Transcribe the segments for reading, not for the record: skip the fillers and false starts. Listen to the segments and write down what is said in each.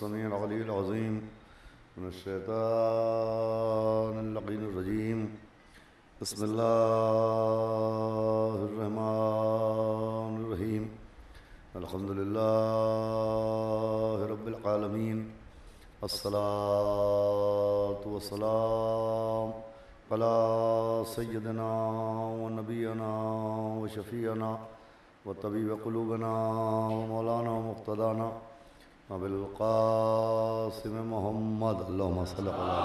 السميع العلي العظيم من الشيطان اللعين الرجيم. بسم الله الرحمن الرحيم. الحمد لله رب العالمين. الصلاة والسلام على سيدنا ونبينا وشفيعنا وطبيب قلوبنا ومولانا ومقتدانا وبالقاسم محمد اللهم صل على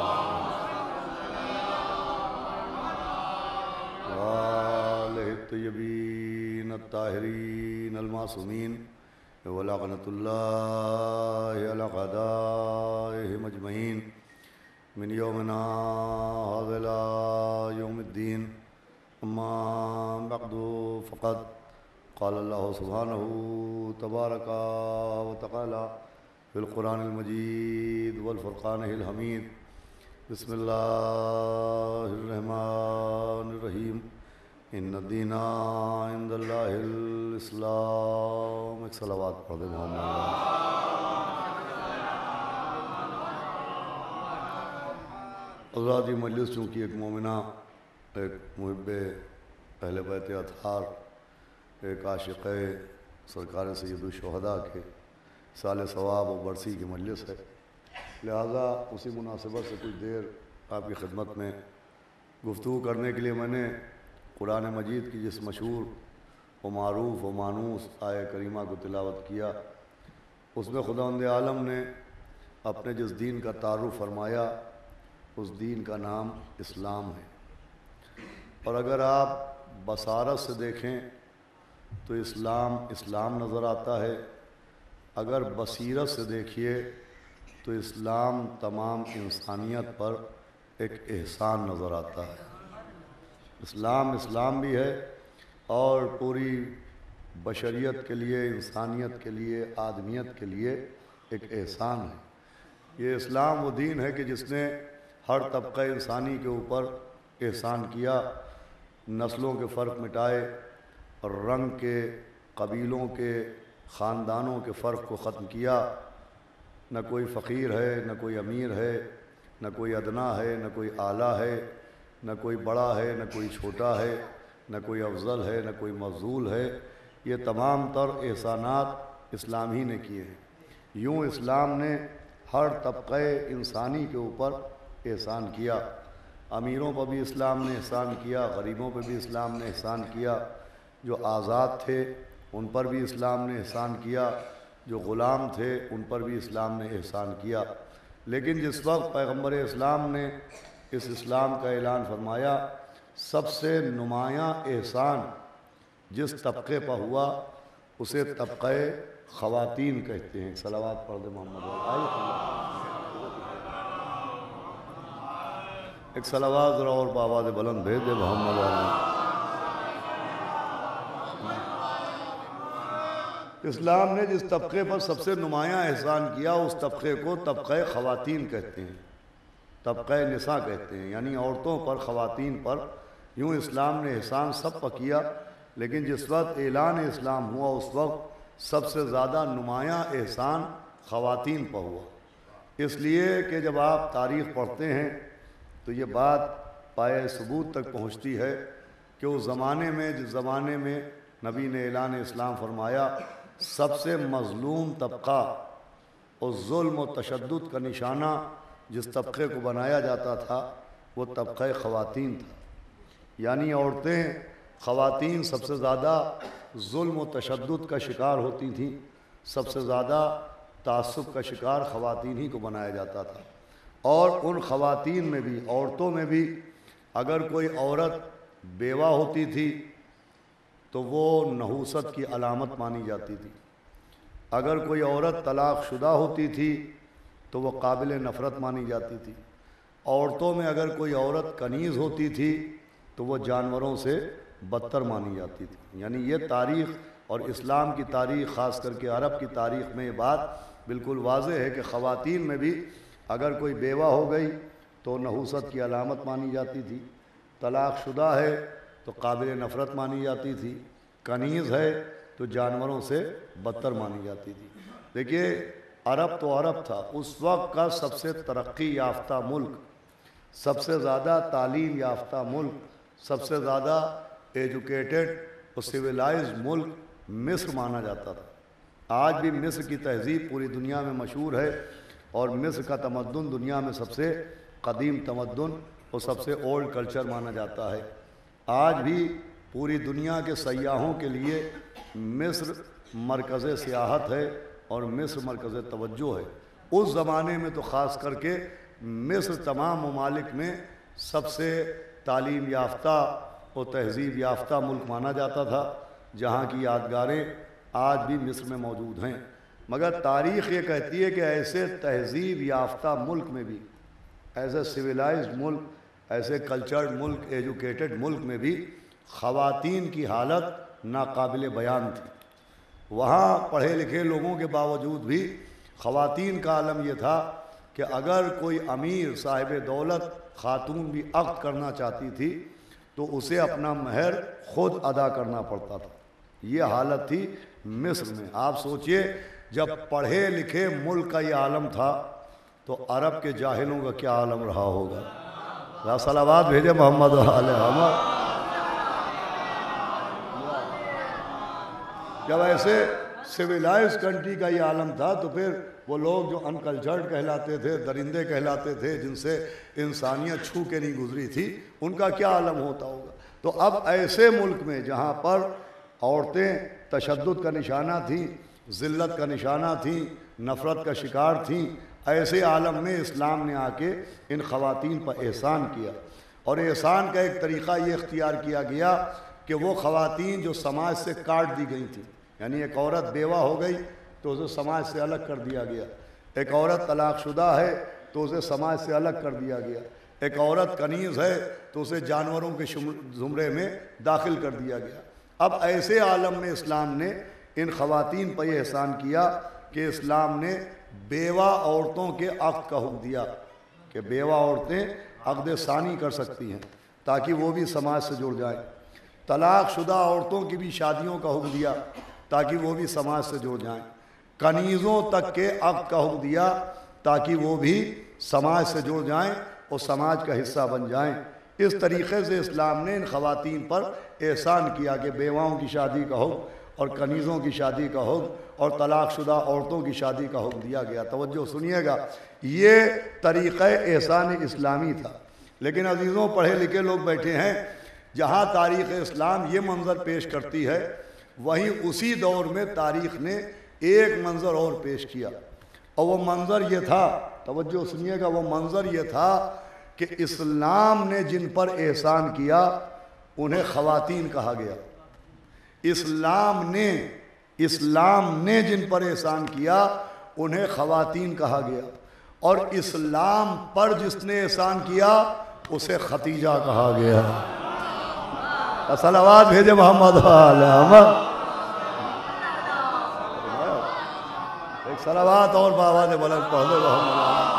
وآله الطيبين الطاهرين المعصومين ولعنة الله على أعدائهم أجمعين من يومنا هذا إلى يوم الدين. أما بعد فقد قال الله سبحانه تبارك وتعالى في القرآن المجيد والفرقان الحميد. بسم الله الرحمن الرحيم. إن الدين عند الله الإسلام. ایک صلوات پڑھ دیں محمد. حضرات مجلس چونکہ ایک مومنہ، ایک محب اہل بیت اطہار، ایک عاشق سرکار سید الشہداء کے سال ثواب و برسی کی مجلس ہے، لہذا اسی مناسبت سے کچھ دیر آپ کی خدمت میں گفتگو کرنے کے لیے میں نے قرآن مجید کی جس مشہور و معروف و مانوس آیہ کریمہ کو تلاوت کیا، اس میں خداوند عالم نے اپنے جس دین کا تعارف فرمایا اس دین کا نام اسلام ہے. اور اگر آپ بصارت سے دیکھیں تو اسلام نظر آتا ہے، اگر بصیرت سے دیکھیے تو اسلام تمام انسانیت پر ایک احسان نظر آتا ہے. اسلام بھی ہے اور پوری بشریت کے لیے، انسانیت کے لیے، آدمیت کے لیے ایک احسان ہے. یہ اسلام وہ دین ہے کہ جس نے ہر طبقہ انسانی کے اوپر احسان کیا، نسلوں کے فرق مٹائے، رنگ کے، قبیلوں کے، خاندانوں کے فرق کو ختم کیا. نہ کوئی فقیر ہے، نہ کوئی امیر ہے، نہ کوئی ادنا ہے، نہ کوئی اعلیٰ ہے، نہ کوئی بڑا ہے، نہ کوئی چھوٹا ہے، نہ کوئی افضل ہے، نہ کوئی مفضول ہے. یہ تمام تر احسانات اسلام ہی نے کیے ہیں. یوں اسلام نے ہر طبقہ انسانی کے اوپر احسان کیا. امیروں پر بھی اسلام نے احسان کیا، غریبوں پر بھی اسلام نے احسان کیا، جو آزاد تھے ان پر بھی اسلام نے احسان کیا، جو غلام تھے ان پر بھی اسلام نے احسان کیا. لیکن جس وقت پیغمبر اسلام نے اس اسلام کا اعلان فرمایا، سب سے نمایاں احسان جس طبقے پر ہوا اسے طبقہ خواتین کہتے ہیں. صلوات پڑھ دے محمد. ایک صلوات ذرا اور بآواز بلند بھیج دے محمد. اسلام نے جس طبقے پر سب سے نمایاں احسان کیا اس طبقے کو طبقہ خواتین کہتے ہیں، طبقہ نساء کہتے ہیں، یعنی عورتوں پر، خواتین پر. یوں اسلام نے احسان سب پر کیا، لیکن جس وقت اعلان اسلام ہوا اس وقت سب سے زیادہ نمایاں احسان خواتین پر ہوا. اس لیے کہ جب آپ تاریخ پڑھتے ہیں تو یہ بات پایہ ثبوت تک پہنچتی ہے کہ اس زمانے میں، جس زمانے میں نبی نے اعلان اسلام فرمایا، سب سے مظلوم طبقہ اور ظلم و تشدد کا نشانہ جس طبقے کو بنایا جاتا تھا وہ طبقہ خواتین تھا. یعنی عورتیں، خواتین سب سے زیادہ ظلم و تشدد کا شکار ہوتی تھیں، سب سے زیادہ تعصب کا شکار خواتین ہی کو بنایا جاتا تھا. اور ان خواتین میں بھی، عورتوں میں بھی، اگر کوئی عورت بیوہ ہوتی تھی تو وہ نحوست کی علامت مانی جاتی تھی. اگر کوئی عورت طلاق شدہ ہوتی تھی تو وہ قابل نفرت مانی جاتی تھی. عورتوں میں اگر کوئی عورت کنیز ہوتی تھی تو وہ جانوروں سے بدتر مانی جاتی تھی. یعنی یہ تاریخ اور اسلام کی تاریخ، خاص کر کے عرب کی تاریخ میں یہ بات بالکل واضح ہے کہ خواتین میں بھی اگر کوئی بیوہ ہو گئی تو نحوست کی علامت مانی جاتی تھی، طلاق شدہ ہے تو قابل نفرت مانی جاتی تھی، کنیز ہے تو جانوروں سے بدتر مانی جاتی تھی. دیکھیے عرب تو عرب تھا، اس وقت کا سب سے ترقی یافتہ ملک، سب سے زیادہ تعلیم یافتہ ملک، سب سے زیادہ ایجوکیٹڈ اور سویلائز ملک مصر مانا جاتا تھا۔ آج بھی مصر کی تہذیب پوری دنیا میں مشہور ہے، اور مصر کا تمدن دنیا میں سب سے قدیم تمدن اور سب سے اولڈ کلچر مانا جاتا ہے۔ آج بھی پوری دنیا کے سیاحوں کے لیے مصر مرکز سیاحت ہے اور مصر مرکز توجہ ہے۔ اس زمانے میں تو خاص کر کے مصر تمام ممالک میں سب سے تعلیم یافتہ اور تہذیب یافتہ ملک مانا جاتا تھا، جہاں کی یادگاریں آج بھی مصر میں موجود ہیں۔ مگر تاریخ یہ کہتی ہے کہ ایسے تہذیب یافتہ ملک میں بھی، ایسے سویلائزڈ ملک، ایسے کلچرڈ ملک، ایجوکیٹڈ ملک میں بھی خواتین کی حالت ناقابل بیان تھی۔ وہاں پڑھے لکھے لوگوں کے باوجود بھی خواتین کا عالم یہ تھا کہ اگر کوئی امیر صاحب دولت خاتون بھی عقد کرنا چاہتی تھی تو اسے اپنا مہر خود ادا کرنا پڑتا تھا۔ یہ حالت تھی مصر میں۔ آپ سوچئے جب پڑھے لکھے ملک کا یہ عالم تھا تو عرب کے جاہلوں کا کیا عالم رہا ہوگا۔ صلوات بھیجے محمد آل محمد۔ جب ایسے سویلائز کنٹری کا یہ عالم تھا تو پھر وہ لوگ جو انکلچرڈ کہلاتے تھے، درندے کہلاتے تھے، جن سے انسانیت چھو کے نہیں گزری تھی، ان کا کیا عالم ہوتا ہوگا۔ تو اب ایسے ملک میں جہاں پر عورتیں تشدد کا نشانہ تھیں، ذلت کا نشانہ تھیں، نفرت کا شکار تھیں، ایسے عالم میں اسلام نے آ کے ان خواتین پر احسان کیا، اور احسان کا ایک طریقہ یہ اختیار کیا گیا کہ وہ خواتین جو سماج سے کاٹ دی گئی تھیں، یعنی ایک عورت بیوہ ہو گئی تو اسے سماج سے الگ کر دیا گیا، ایک عورت طلاق شدہ ہے تو اسے سماج سے الگ کر دیا گیا، ایک عورت کنیز ہے تو اسے جانوروں کے زمرے میں داخل کر دیا گیا۔ اب ایسے عالم میں اسلام نے ان خواتین پر یہ احسان کیا کہ اسلام نے بیوہ عورتوں کے عقد کا حکم دیا کہ بیوہ عورتیں عقد ثانی کر سکتی ہیں تاکہ وہ بھی سماج سے جڑ جائیں۔ طلاق شدہ عورتوں کی بھی شادیوں کا حکم دیا تاکہ وہ بھی سماج سے جڑ جائیں۔ کنیزوں تک کے عقد کا حکم دیا تاکہ وہ بھی سماج سے جڑ جائیں اور سماج کا حصہ بن جائیں۔ اس طریقے سے اسلام نے ان خواتین پر احسان کیا کہ بیواؤں کی شادی کا حکم اور کنیزوں کی شادی کا حکم اور طلاق شدہ عورتوں کی شادی کا حکم دیا گیا۔ توجہ سنیے گا، یہ طریقہ احسان اسلامی تھا۔ لیکن عزیزوں، پڑھے لکھے لوگ بیٹھے ہیں، جہاں تاریخ اسلام یہ منظر پیش کرتی ہے وہیں اسی دور میں تاریخ نے ایک منظر اور پیش کیا، اور وہ منظر یہ تھا، توجہ سنیے گا، وہ منظر یہ تھا کہ اسلام نے جن پر احسان کیا انہیں خواتین کہا گیا۔ اسلام نے جن پر احسان کیا انہیں خواتین کہا گیا، اور اسلام پر جس نے احسان کیا اسے ختیجہ کہا گیا۔ صلوات بھیجے محمد آل محمد۔ ایک صلوات اور بابا نے بلند پڑھ دو محمد۔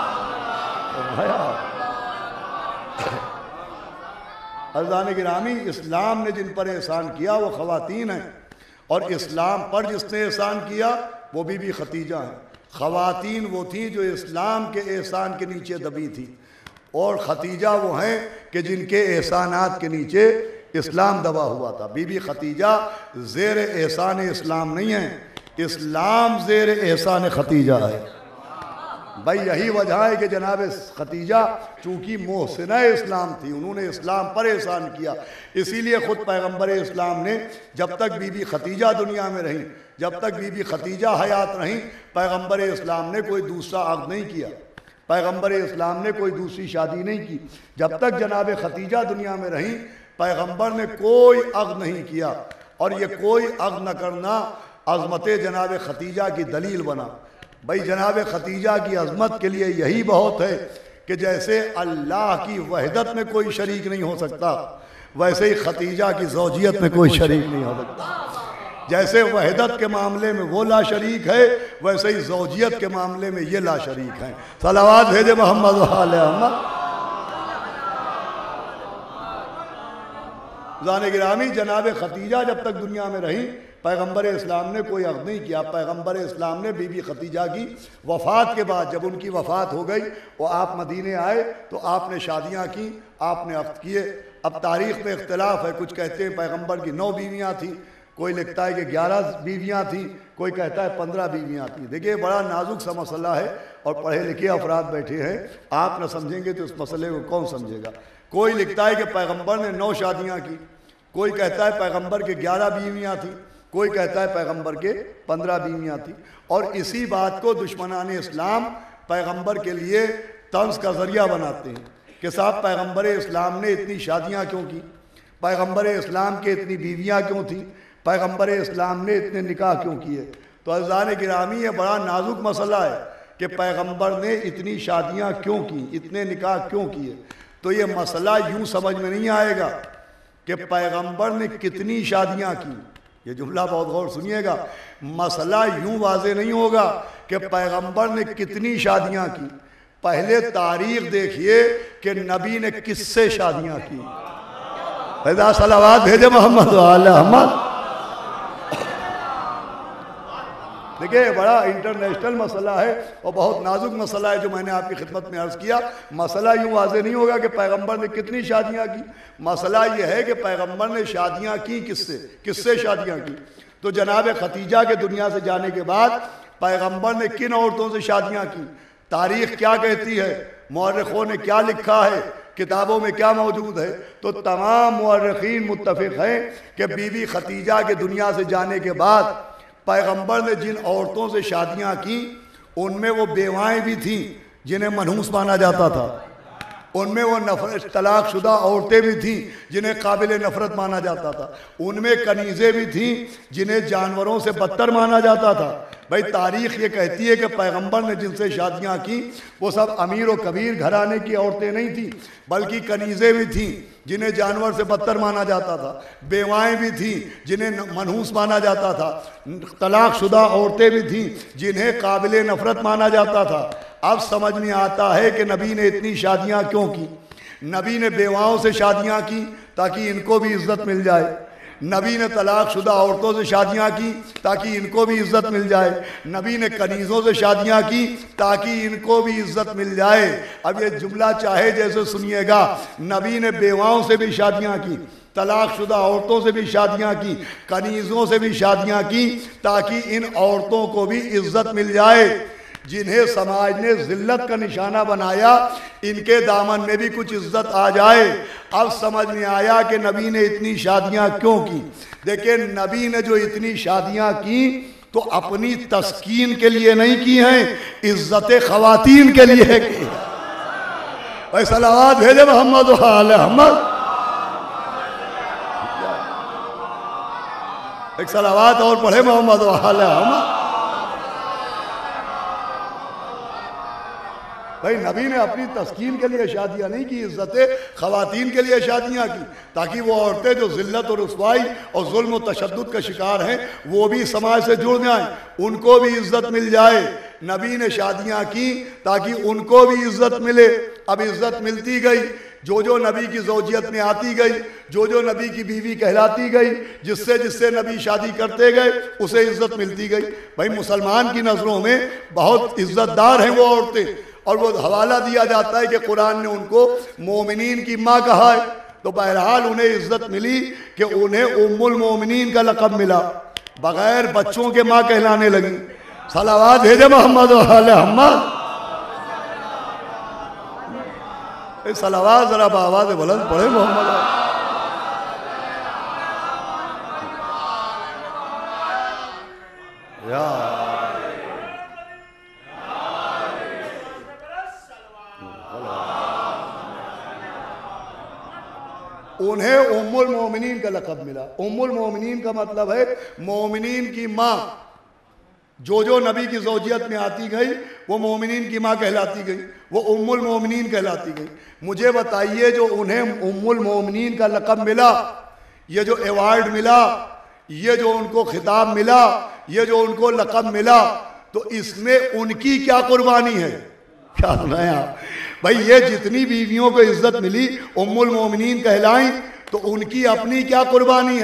عزیزان گرامی، اسلام نے جن پر احسان کیا وہ خواتین ہیں، اور اسلام پر جس نے احسان کیا وہ بی بی ختیجہ ہیں۔ خواتین وہ تھیں جو اسلام کے احسان کے نیچے دبی تھی، اور ختیجہ وہ ہیں کہ جن کے احسانات کے نیچے اسلام دبا ہوا تھا۔ بی بی ختیجہ زیر احسان اسلام نہیں ہے، اسلام زیر احسان ختیجہ ہے۔ بھائی یہی وجہ ہے کہ جناب ختیجہ چونکہ محسنہ اسلام تھی، انہوں نے اسلام پر احسان کیا، اسی لیے خود پیغمبر اسلام نے جب تک بی بی ختیجہ دنیا میں رہیں، جب تک بی بی ختیجہ حیات رہیں، پیغمبر اسلام نے کوئی دوسرا عقد نہیں کیا، پیغمبر اسلام نے کوئی دوسری شادی نہیں کی۔ جب تک جناب ختیجہ دنیا میں رہیں پیغمبر نے کوئی عقد نہیں کیا، اور یہ کوئی عقد نہ کرنا عظمت جناب ختیجہ کی دلیل بنا۔ بھائی جناب ختیجہ کی عظمت کے لیے یہی بہت ہے کہ جیسے اللہ کی وحدت میں کوئی شریک نہیں ہو سکتا، ویسے ہی ختیجہ کی زوجیت میں کوئی شریک نہیں ہو سکتا۔ جیسے وحدت کے معاملے میں وہ لا شریک ہے، ویسے ہی زوجیت کے معاملے میں یہ لا شریک ہیں۔ صلوات بھیجے محمد آل محمد۔ عزیزان گرامی، جناب ختیجہ جب تک دنیا میں رہیں پیغمبر اسلام نے کوئی عقد نہیں کیا. پیغمبر اسلام نے بی بی خدیجہ کی وفات کے بعد جب ان کی وفات ہو گئی وہ آپ مدینے آئے تو آپ نے شادیاں کی, آپ نے عقد کیے. اب تاریخ میں اختلاف ہے, کچھ کہتے ہیں پیغمبر کی 9 بیویاں تھیں, کوئی لکھتا ہے کہ 11 بیویاں تھیں, کوئی کہتا ہے 15 بیویاں تھیں. دیکھیے بڑا نازک سا مسئلہ ہے اور پڑھے لکھے افراد بیٹھے ہیں, آپ نہ سمجھیں گے تو اس مسئلے کو کون سمجھے گا. کوئی لکھتا ہے کہ پیغمبر نے 9 شادیاں کی, کوئی کہتا ہے پیغمبر کے 11 بیویاں تھیں, کوئی کہتا ہے پیغمبر کے 15 بیویاں تھیں. اور اسی بات کو دشمنان اسلام پیغمبر کے لیے طنز کا ذریعہ بناتے ہیں کہ صاحب پیغمبر اسلام نے اتنی شادیاں کیوں کی, پیغمبر اسلام کے اتنی بیویاں کیوں تھیں, پیغمبر اسلام نے اتنے نکاح کیوں کیے. تو عزیزان گرامی یہ بڑا نازک مسئلہ ہے کہ پیغمبر نے اتنی شادیاں کیوں کی, اتنے نکاح کیوں کیے. تو یہ مسئلہ یوں سمجھ میں نہیں آئے گا کہ پیغمبر نے کتنی شادیاں کی. یہ جملہ بہت غور سنیے گا. مسئلہ یوں واضح نہیں ہوگا کہ پیغمبر نے کتنی شادیاں کی. پہلے تاریخ دیکھیے کہ نبی نے کس سے شادیاں کی. فیضا صلوات بھیجے محمد و آل احمد. دیکھیں بڑا انٹرنیشنل مسئلہ ہے اور بہت نازک مسئلہ ہے جو میں نے آپ کی خدمت میں عرض کیا. مسئلہ یوں واضح نہیں ہوگا کہ پیغمبر نے کتنی شادیاں کی. مسئلہ یہ ہے کہ پیغمبر نے شادیاں کی کس سے شادیاں کی. تو جناب خدیجہ کے دنیا سے جانے کے بعد پیغمبر نے کن عورتوں سے شادیاں کی, تاریخ کیا کہتی ہے, مورخوں نے کیا لکھا ہے, کتابوں میں کیا موجود ہے. تو تمام مورخین متفق ہیں کہ بی بی خدیجہ کے دنیا سے جانے کے بعد پیغمبر نے جن عورتوں سے شادیاں کی ان میں وہ بیوائیں بھی تھیں جنہیں منحوس مانا جاتا تھا, ان میں وہ طلاق شدہ عورتیں بھی تھیں جنہیں قابل نفرت مانا جاتا تھا, ان میں کنیزیں بھی تھیں جنہیں جانوروں سے بدتر مانا جاتا تھا. بھائی تاریخ یہ کہتی ہے کہ پیغمبر نے جن سے شادیاں کی وہ سب امیر و کبیر گھرانے کی عورتیں نہیں تھیں بلکہ کنیزیں بھی تھیں جنہیں جانور سے بدتر مانا جاتا تھا, بیوائیں بھی تھیں جنہیں منحوس مانا جاتا تھا, طلاق شدہ عورتیں بھی تھیں جنہیں قابل نفرت مانا جاتا تھا. اب سمجھ میں آتا ہے کہ نبی نے اتنی شادیاں کیوں کی. نبی نے بیواؤں سے شادیاں کی تاکہ ان کو بھی عزت مل جائے, نبی نے طلاق شدہ عورتوں سے شادیاں کی تاکہ ان کو بھی عزت مل جائے, نبی نے کنیزوں سے شادیاں کی تاکہ ان کو بھی عزت مل جائے. اب یہ جملہ چاہے جیسے سنیے گا, نبی نے بیواؤں سے بھی شادیاں کی, طلاق شدہ عورتوں سے بھی شادیاں کی, کنیزوں سے بھی شادیاں کی تاکہ ان عورتوں کو بھی عزت مل جائے. جنہیں سماج نے ذلت کا نشانہ بنایا ان کے دامن میں بھی کچھ عزت آ جائے. اب سمجھ میں آیا کہ نبی نے اتنی شادیاں کیوں کی. دیکھیں نبی نے جو اتنی شادیاں کی تو اپنی تسکین کے لیے نہیں کی ہیں, عزت خواتین کے لیے کی. بھائی صلوات بھیجے محمد و آل احمد. ایک صلوات اور پڑھے محمد و آل احمد. بھائی نبی نے اپنی تسکین کے لیے شادیاں نہیں کی, عزت خواتین کے لیے شادیاں کی تاکہ وہ عورتیں جو ذلت اور رسوائی اور ظلم و تشدد کا شکار ہیں وہ بھی سماج سے جڑ جائیں, ان کو بھی عزت مل جائے. نبی نے شادیاں کی تاکہ ان کو بھی عزت ملے. اب عزت ملتی گئی, جو نبی کی زوجیت میں آتی گئی, جو نبی کی بیوی کہلاتی گئی, جس سے نبی شادی کرتے گئے اسے عزت ملتی گئی. بھائی مسلمان کی نظروں میں بہت عزت دار ہیں وہ عورتیں, اور وہ حوالہ دیا جاتا ہے کہ قرآن نے ان کو مومنین کی ماں کہا ہے. تو بہرحال انہیں عزت ملی کہ انہیں ام المومنین کا لقب ملا, بغیر بچوں کے ماں کہلانے لگی. صلوات بھیجے محمد و آل احمد. صلوات ذرا بآواز بلند پڑھے محمد. یا انہیں ام المومنین کا لقب ملا. ام المومنین کا مطلب ہے مومنین کی ماں. جو نبی کی زوجیت میں آتی گئی وہ مومنین کی ماں کہلاتی گئی, وہ ام المومنین کہلاتی گئی. مجھے بتائیے جو انہیں ام المومنین کا لقب ملا, یہ جو ایوارڈ ملا, یہ جو ان کو خطاب ملا, یہ جو ان کو لقب ملا, تو اس میں ان کی کیا قربانی ہے؟ کیا سنایا بھائی, یہ جتنی بیویوں کو عزت ملی ام المومنین کہلائیں تو ان کی اپنی کیا قربانی ہے؟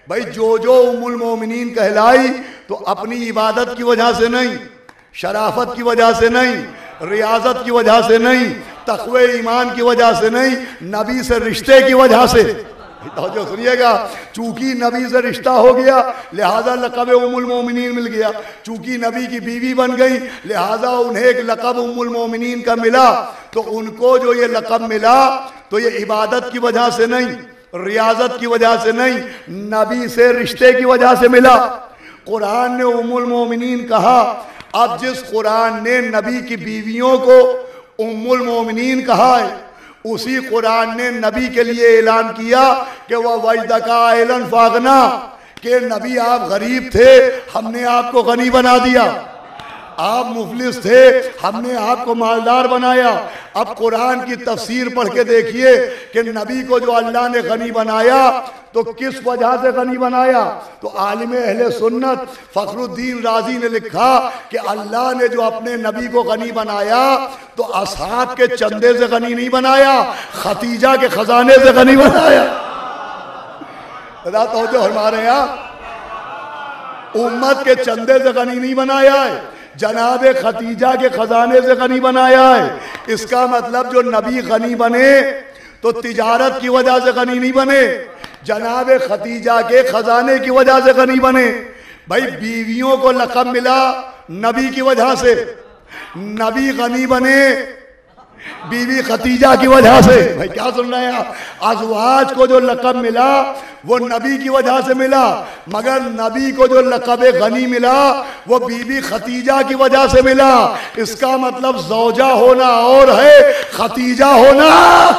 بھائی جو ام المومنین کہلائی تو اپنی عبادت کی وجہ سے نہیں، شرافت کی وجہ سے نہیں، ریاضت کی وجہ سے نہیں، تقوی ایمان کی وجہ سے نہیں، نبی سے رشتے کی وجہ سے۔ توجہ سنیے گا، چونکہ نبی سے رشتہ ہو گیا لہذا لقب ام المومنین مل گیا، چونکہ نبی کی بیوی بن گئی لہذا انہیں ایک لقب ام المومنین کا ملا، تو ان کو جو یہ لقب ملا تو یہ عبادت کی وجہ سے نہیں، ریاضت کی وجہ سے نہیں، نبی سے رشتے کی وجہ سے ملا۔ قرآن نے ام المومنین کہا، اب جس قرآن نے نبی کی بیویوں کو ام المومنین کہا ہے، اسی قرآن نے نبی کے لیے اعلان کیا کہ وَوَجْدَكَ عَائِلًا فَأَغْنَىٰ، کہ نبی آپ غریب تھے ہم نے آپ کو غنی بنا دیا، آپ مفلس تھے ہم نے آپ کو مالدار بنایا۔ اب قرآن کی تفسیر پڑھ کے دیکھیے کہ نبی کو جو اللہ نے غنی بنایا تو کس وجہ سے غنی بنایا؟ تو عالم اہل سنت فخر الدین رازی نے لکھا کہ اللہ نے جو اپنے نبی کو غنی بنایا تو اصحاب کے چندے سے غنی نہیں بنایا، ختیجہ کے خزانے سے غنی بنایا۔ خدا توجہ فرما رہے ہیں، امت کے چندے سے غنی نہیں بنایا ہے، جناب ختیجہ کے خزانے سے غنی بنایا ہے۔ اس کا مطلب جو نبی غنی بنے تو تجارت کی وجہ سے غنی نہیں بنے، جناب ختیجہ کے خزانے کی وجہ سے غنی بنے۔ بھائی بیویوں کو لقب ملا نبی کی وجہ سے، نبی غنی بنے بیوی ختیجہ کی وجہ سے۔ بھائی کیا سن رہے ہیں؟ ازواج کو جو لقب ملا وہ نبی کی وجہ سے ملا، مگر نبی کو جو لقب غنی ملا وہ بیوی ختیجہ کی وجہ سے ملا۔ اس کا مطلب زوجہ ہونا اور ہے، ختیجہ ہونا۔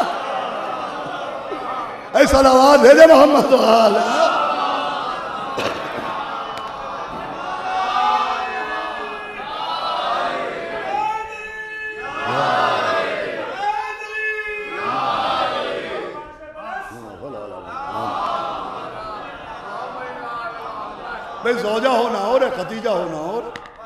اے صلوات بھیجے محمد علیہ۔ زوجہ ہونا اور ہے، ختیجہ ہونا اور۔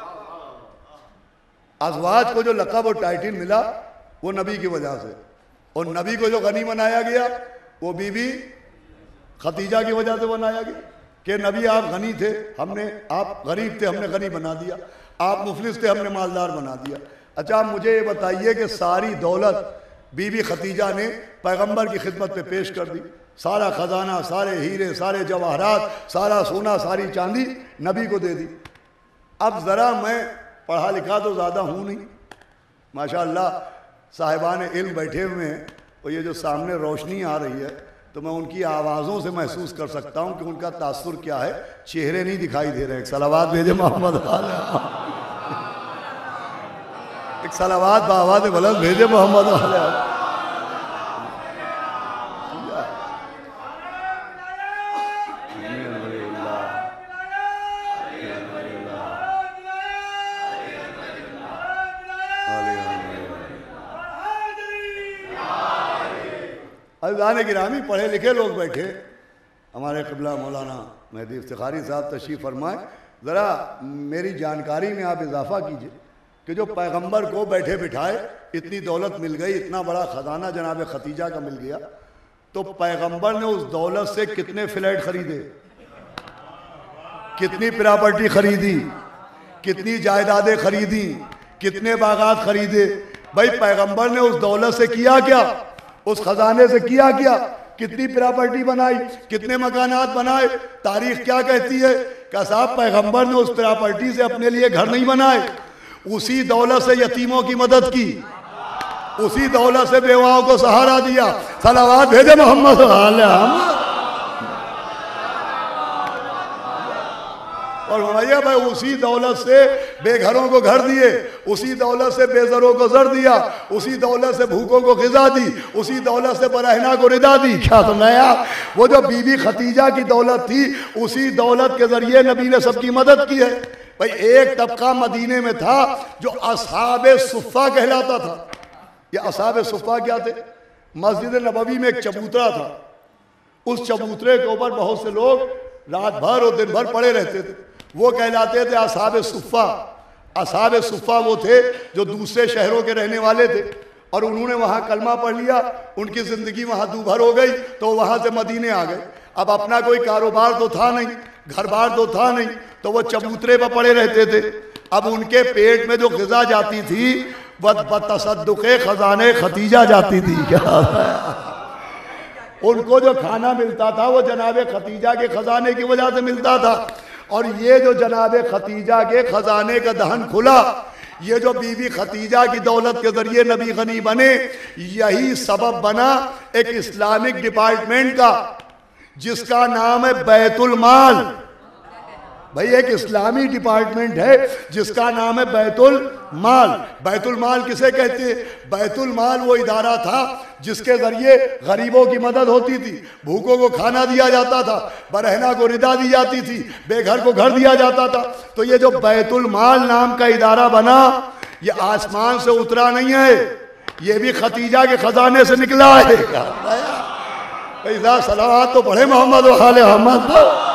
ازواج کو جو لقب اور ٹائٹل ملا وہ نبی کی وجہ سے، اور نبی کو جو غنی بنایا گیا وہ بی بی ختیجہ کی وجہ سے بنایا گیا کہ نبی آپ غنی تھے آپ غریب تھے ہم نے غنی بنا دیا، آپ مفلس تھے ہم نے مالدار بنا دیا۔ اچھا آپ مجھے یہ بتائیے کہ ساری دولت بی بی ختیجہ نے پیغمبر کی خدمت پہ پیش کر دی، سارا خزانہ، سارے ہیرے، سارے جواہرات، سارا سونا، ساری چاندی نبی کو دے دی۔ اب ذرا میں پڑھا لکھا تو زیادہ ہوں نہیں، ماشاءاللہ صاحبان علم بیٹھے ہوئے ہیں، اور یہ جو سامنے روشنی آ رہی ہے تو میں ان کی آوازوں سے محسوس کر سکتا ہوں کہ ان کا تاثر کیا ہے، چہرے نہیں دکھائی دے رہے ہیں۔ ایک صلوات بھیجے محمد علیہ، ایک صلوات بآواز بلند بھیجے محمد علیہ۔ عزیزان گرامی، پڑھے لکھے لوگ بیٹھے، ہمارے قبلہ مولانا مہدی افتخاری صاحب تشریف فرمائے، ذرا میری جانکاری میں آپ اضافہ کیجئے کہ جو پیغمبر کو بیٹھے بٹھائے اتنی دولت مل گئی، اتنا بڑا خزانہ جناب ختیجہ کا مل گیا، تو پیغمبر نے اس دولت سے کتنے فلیٹ خریدے، کتنی پراپرٹی خریدی، کتنی جائیدادیں خریدی، کتنے باغات خریدے؟ بھائی پیغمبر نے اس دولت سے کیا کیا؟ اس خزانے سے کیا کیا؟ کتنی پراپرٹی بنائی، کتنے مکانات بنائے؟ تاریخ کیا کہتی ہے کہ صاحب پیغمبر نے اس پراپرٹی سے اپنے لیے گھر نہیں بنائے، اسی دولت سے یتیموں کی مدد کی، اسی دولت سے بیواؤں کو سہارا دیا۔ صلوات بھیجے محمد علیہ۔ اور بھائیہ بھائی اسی دولت سے بے گھروں کو گھر دیے، اسی دولت سے بے زروں کو زر دیا، اسی دولت سے بھوکوں کو غذا دی، اسی دولت سے برہنہ کو ردا دی۔ کیا سنایا؟ وہ جو بی بی ختیجہ کی دولت تھی اسی دولت کے ذریعے نبی نے سب کی مدد کی ہے۔ بھائی ایک طبقہ مدینے میں تھا جو اصحاب صفہ کہلاتا تھا۔ یہ اصحاب صفہ کیا تھے؟ مسجد نبوی میں ایک چبوترا تھا، اس چبوترے کے اوپر بہت سے لوگ رات بھر اور دن بھر پڑے رہتے تھے، وہ کہلاتے تھے اصحاب صفہ۔ اصحاب صفہ وہ تھے جو دوسرے شہروں کے رہنے والے تھے اور انہوں نے وہاں کلمہ پڑھ لیا، ان کی زندگی وہاں دوبھر ہو گئی تو وہاں سے مدینے آ گئے۔ اب اپنا کوئی کاروبار تو تھا نہیں، گھر بار تو تھا نہیں، تو وہ چبوترے پہ پڑے رہتے تھے۔ اب ان کے پیٹ میں جو غذا جاتی تھی وہ بتصدق خزانے ختیجہ جاتی تھی۔ ان کو جو کھانا ملتا تھا وہ جناب ختیجہ کے خزانے کی وجہ سے ملتا تھا، اور یہ جو جناب ختیجہ کے خزانے کا دہن کھلا، یہ جو بی بی ختیجہ کی دولت کے ذریعے نبی غنی بنے، یہی سبب بنا ایک اسلامک ڈپارٹمنٹ کا جس کا نام ہے بیت المال۔ بھئی ایک اسلامی ڈپارٹمنٹ ہے جس کا نام ہے بیت المال۔ بیت المال کسے کہتے ہیں؟ بیت المال وہ ادارہ تھا جس کے ذریعے غریبوں کی مدد ہوتی تھی، بھوکوں کو کھانا دیا جاتا تھا، برہنہ کو ردا دی جاتی تھی، بے گھر کو گھر دیا جاتا تھا۔ تو یہ جو بیت المال نام کا ادارہ بنا، یہ آسمان سے اترا نہیں ہے، یہ بھی ختیجہ کے خزانے سے نکلا ہے۔ صلوات تو پڑھے محمد و آل محمد۔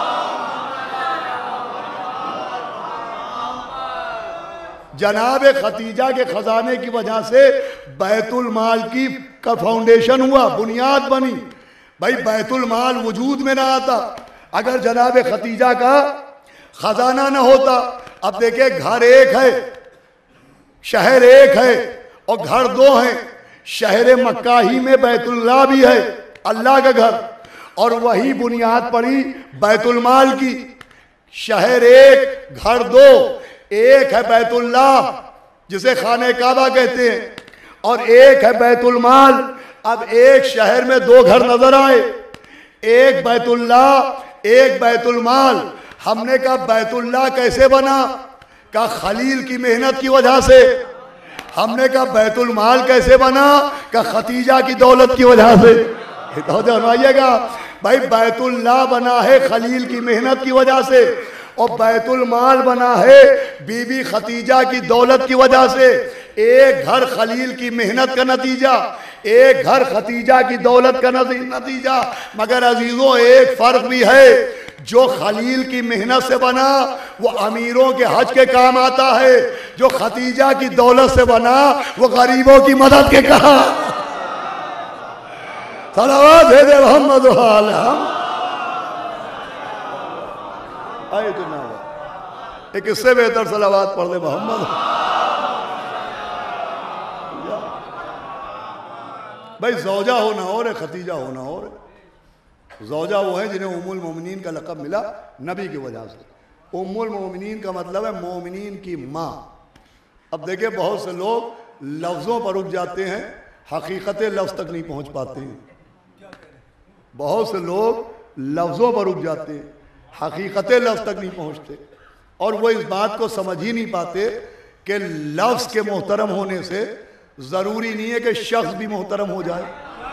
جناب ختیجہ کے خزانے کی وجہ سے بیت المال کا فاؤنڈیشن ہوا، بنیاد بنی۔ بھائی بیت المال وجود میں نہ آتا اگر جناب ختیجہ کا خزانہ نہ ہوتا۔ اب دیکھیں گھر ایک ہے، شہر ایک ہے، اور گھر دو ہیں۔ شہر مکہ ہی میں بیت اللہ بھی ہے، اللہ کا گھر، اور وہی بنیاد پڑی بیت المال کی۔ شہر ایک، گھر دو، ایک ہے بیت اللہ جسے خانہ کعبہ کہتے ہیں، اور ایک ہے بیت المال۔ اب ایک شہر میں دو گھر نظر آئے، ایک بیت اللہ، ایک بیت المال۔ ہم نے کہا بیت اللہ کیسے بنا؟ کہا خلیل کی محنت کی وجہ سے۔ ہم نے کہا بیت المال کیسے بنا؟ کہا ختیجہ کی دولت کی وجہ سے۔ سمجھائیے گا بھائی، بیت اللہ بنا ہے خلیل کی محنت کی وجہ سے، اور بیت المال بنا ہے بی بی ختیجہ کی دولت کی وجہ سے۔ ایک گھر خلیل کی محنت کا نتیجہ، ایک گھر ختیجہ کی دولت کا نتیجہ۔ مگر عزیزوں ایک فرق بھی ہے، جو خلیل کی محنت سے بنا وہ امیروں کے حج کے کام آتا ہے، جو ختیجہ کی دولت سے بنا وہ غریبوں کی مدد کے کام۔ صلوات ہے دے محمد و آل محمد۔ آئے جناب ایک اس سے بہتر صلوات پڑھ دے محمد۔ بھائی زوجہ ہونا اور ہے، ختیجہ ہونا اور ہے۔ زوجہ وہ ہے جنہیں ام المومنین کا لقب ملا نبی کی وجہ سے۔ ام المومنین کا مطلب ہے مومنین کی ماں۔ اب دیکھیں بہت سے لوگ لفظوں پر رک جاتے ہیں، حقیقت لفظ تک نہیں پہنچ پاتے ہیں۔ بہت سے لوگ لفظوں پر رک جاتے ہیں، حقیقت لفظ تک نہیں پہنچتے، اور وہ اس بات کو سمجھ ہی نہیں پاتے کہ لفظ کے محترم ہونے سے ضروری نہیں ہے کہ شخص بھی محترم ہو جائے۔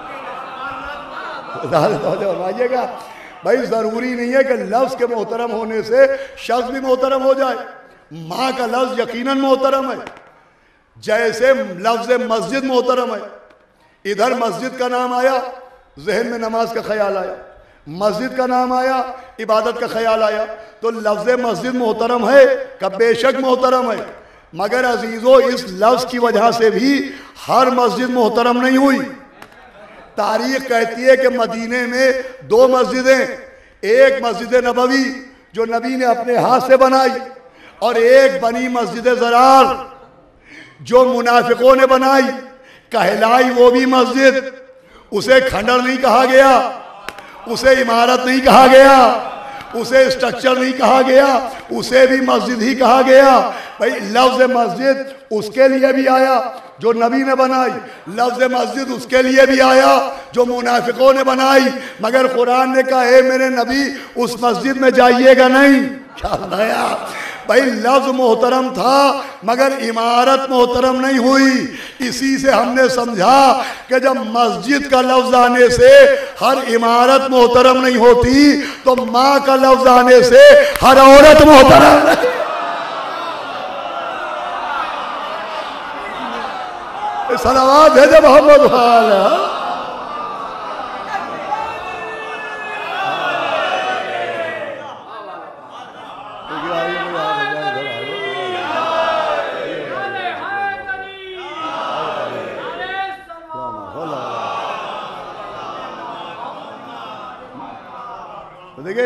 سمجھائیے گا بھائی، ضروری نہیں ہے کہ لفظ کے محترم ہونے سے شخص بھی محترم ہو جائے۔ ماں کا لفظ یقیناً محترم ہے، جیسے لفظ مسجد محترم ہے۔ ادھر مسجد کا نام آیا، ذہن میں نماز کا خیال آیا، مسجد کا نام آیا، عبادت کا خیال آیا، تو لفظ مسجد محترم ہے کہ بے شک محترم ہے۔ مگر عزیزو اس لفظ کی وجہ سے بھی ہر مسجد محترم نہیں ہوئی۔ تاریخ کہتی ہے کہ مدینے میں دو مسجدیں، ایک مسجد نبوی جو نبی نے اپنے ہاتھ سے بنائی، اور ایک بنی مسجد زرار جو منافقوں نے بنائی، کہلائی وہ بھی مسجد۔ اسے کھنڈر نہیں کہا گیا، اسے عمارت نہیں کہا گیا، اسے اسٹرکچر نہیں کہا گیا، اسے بھی مسجد ہی کہا گیا۔ بھئی لفظ مسجد اس کے لیے بھی آیا جو نبی نے بنائی، لفظ مسجد اس کے لیے بھی آیا جو منافقوں نے بنائی، مگر قرآن نے کہا اے میرے نبی اس مسجد میں جائیے گا نہیں۔ بھئی لفظ محترم تھا مگر عمارت محترم نہیں ہوئی۔ اسی سے ہم نے سمجھا کہ جب مسجد کا لفظ آنے سے ہر عمارت محترم نہیں ہوتی تو ماں کا لفظ آنے سے ہر عورت محترم نہیں۔ صلوات ہے جب محمد والا۔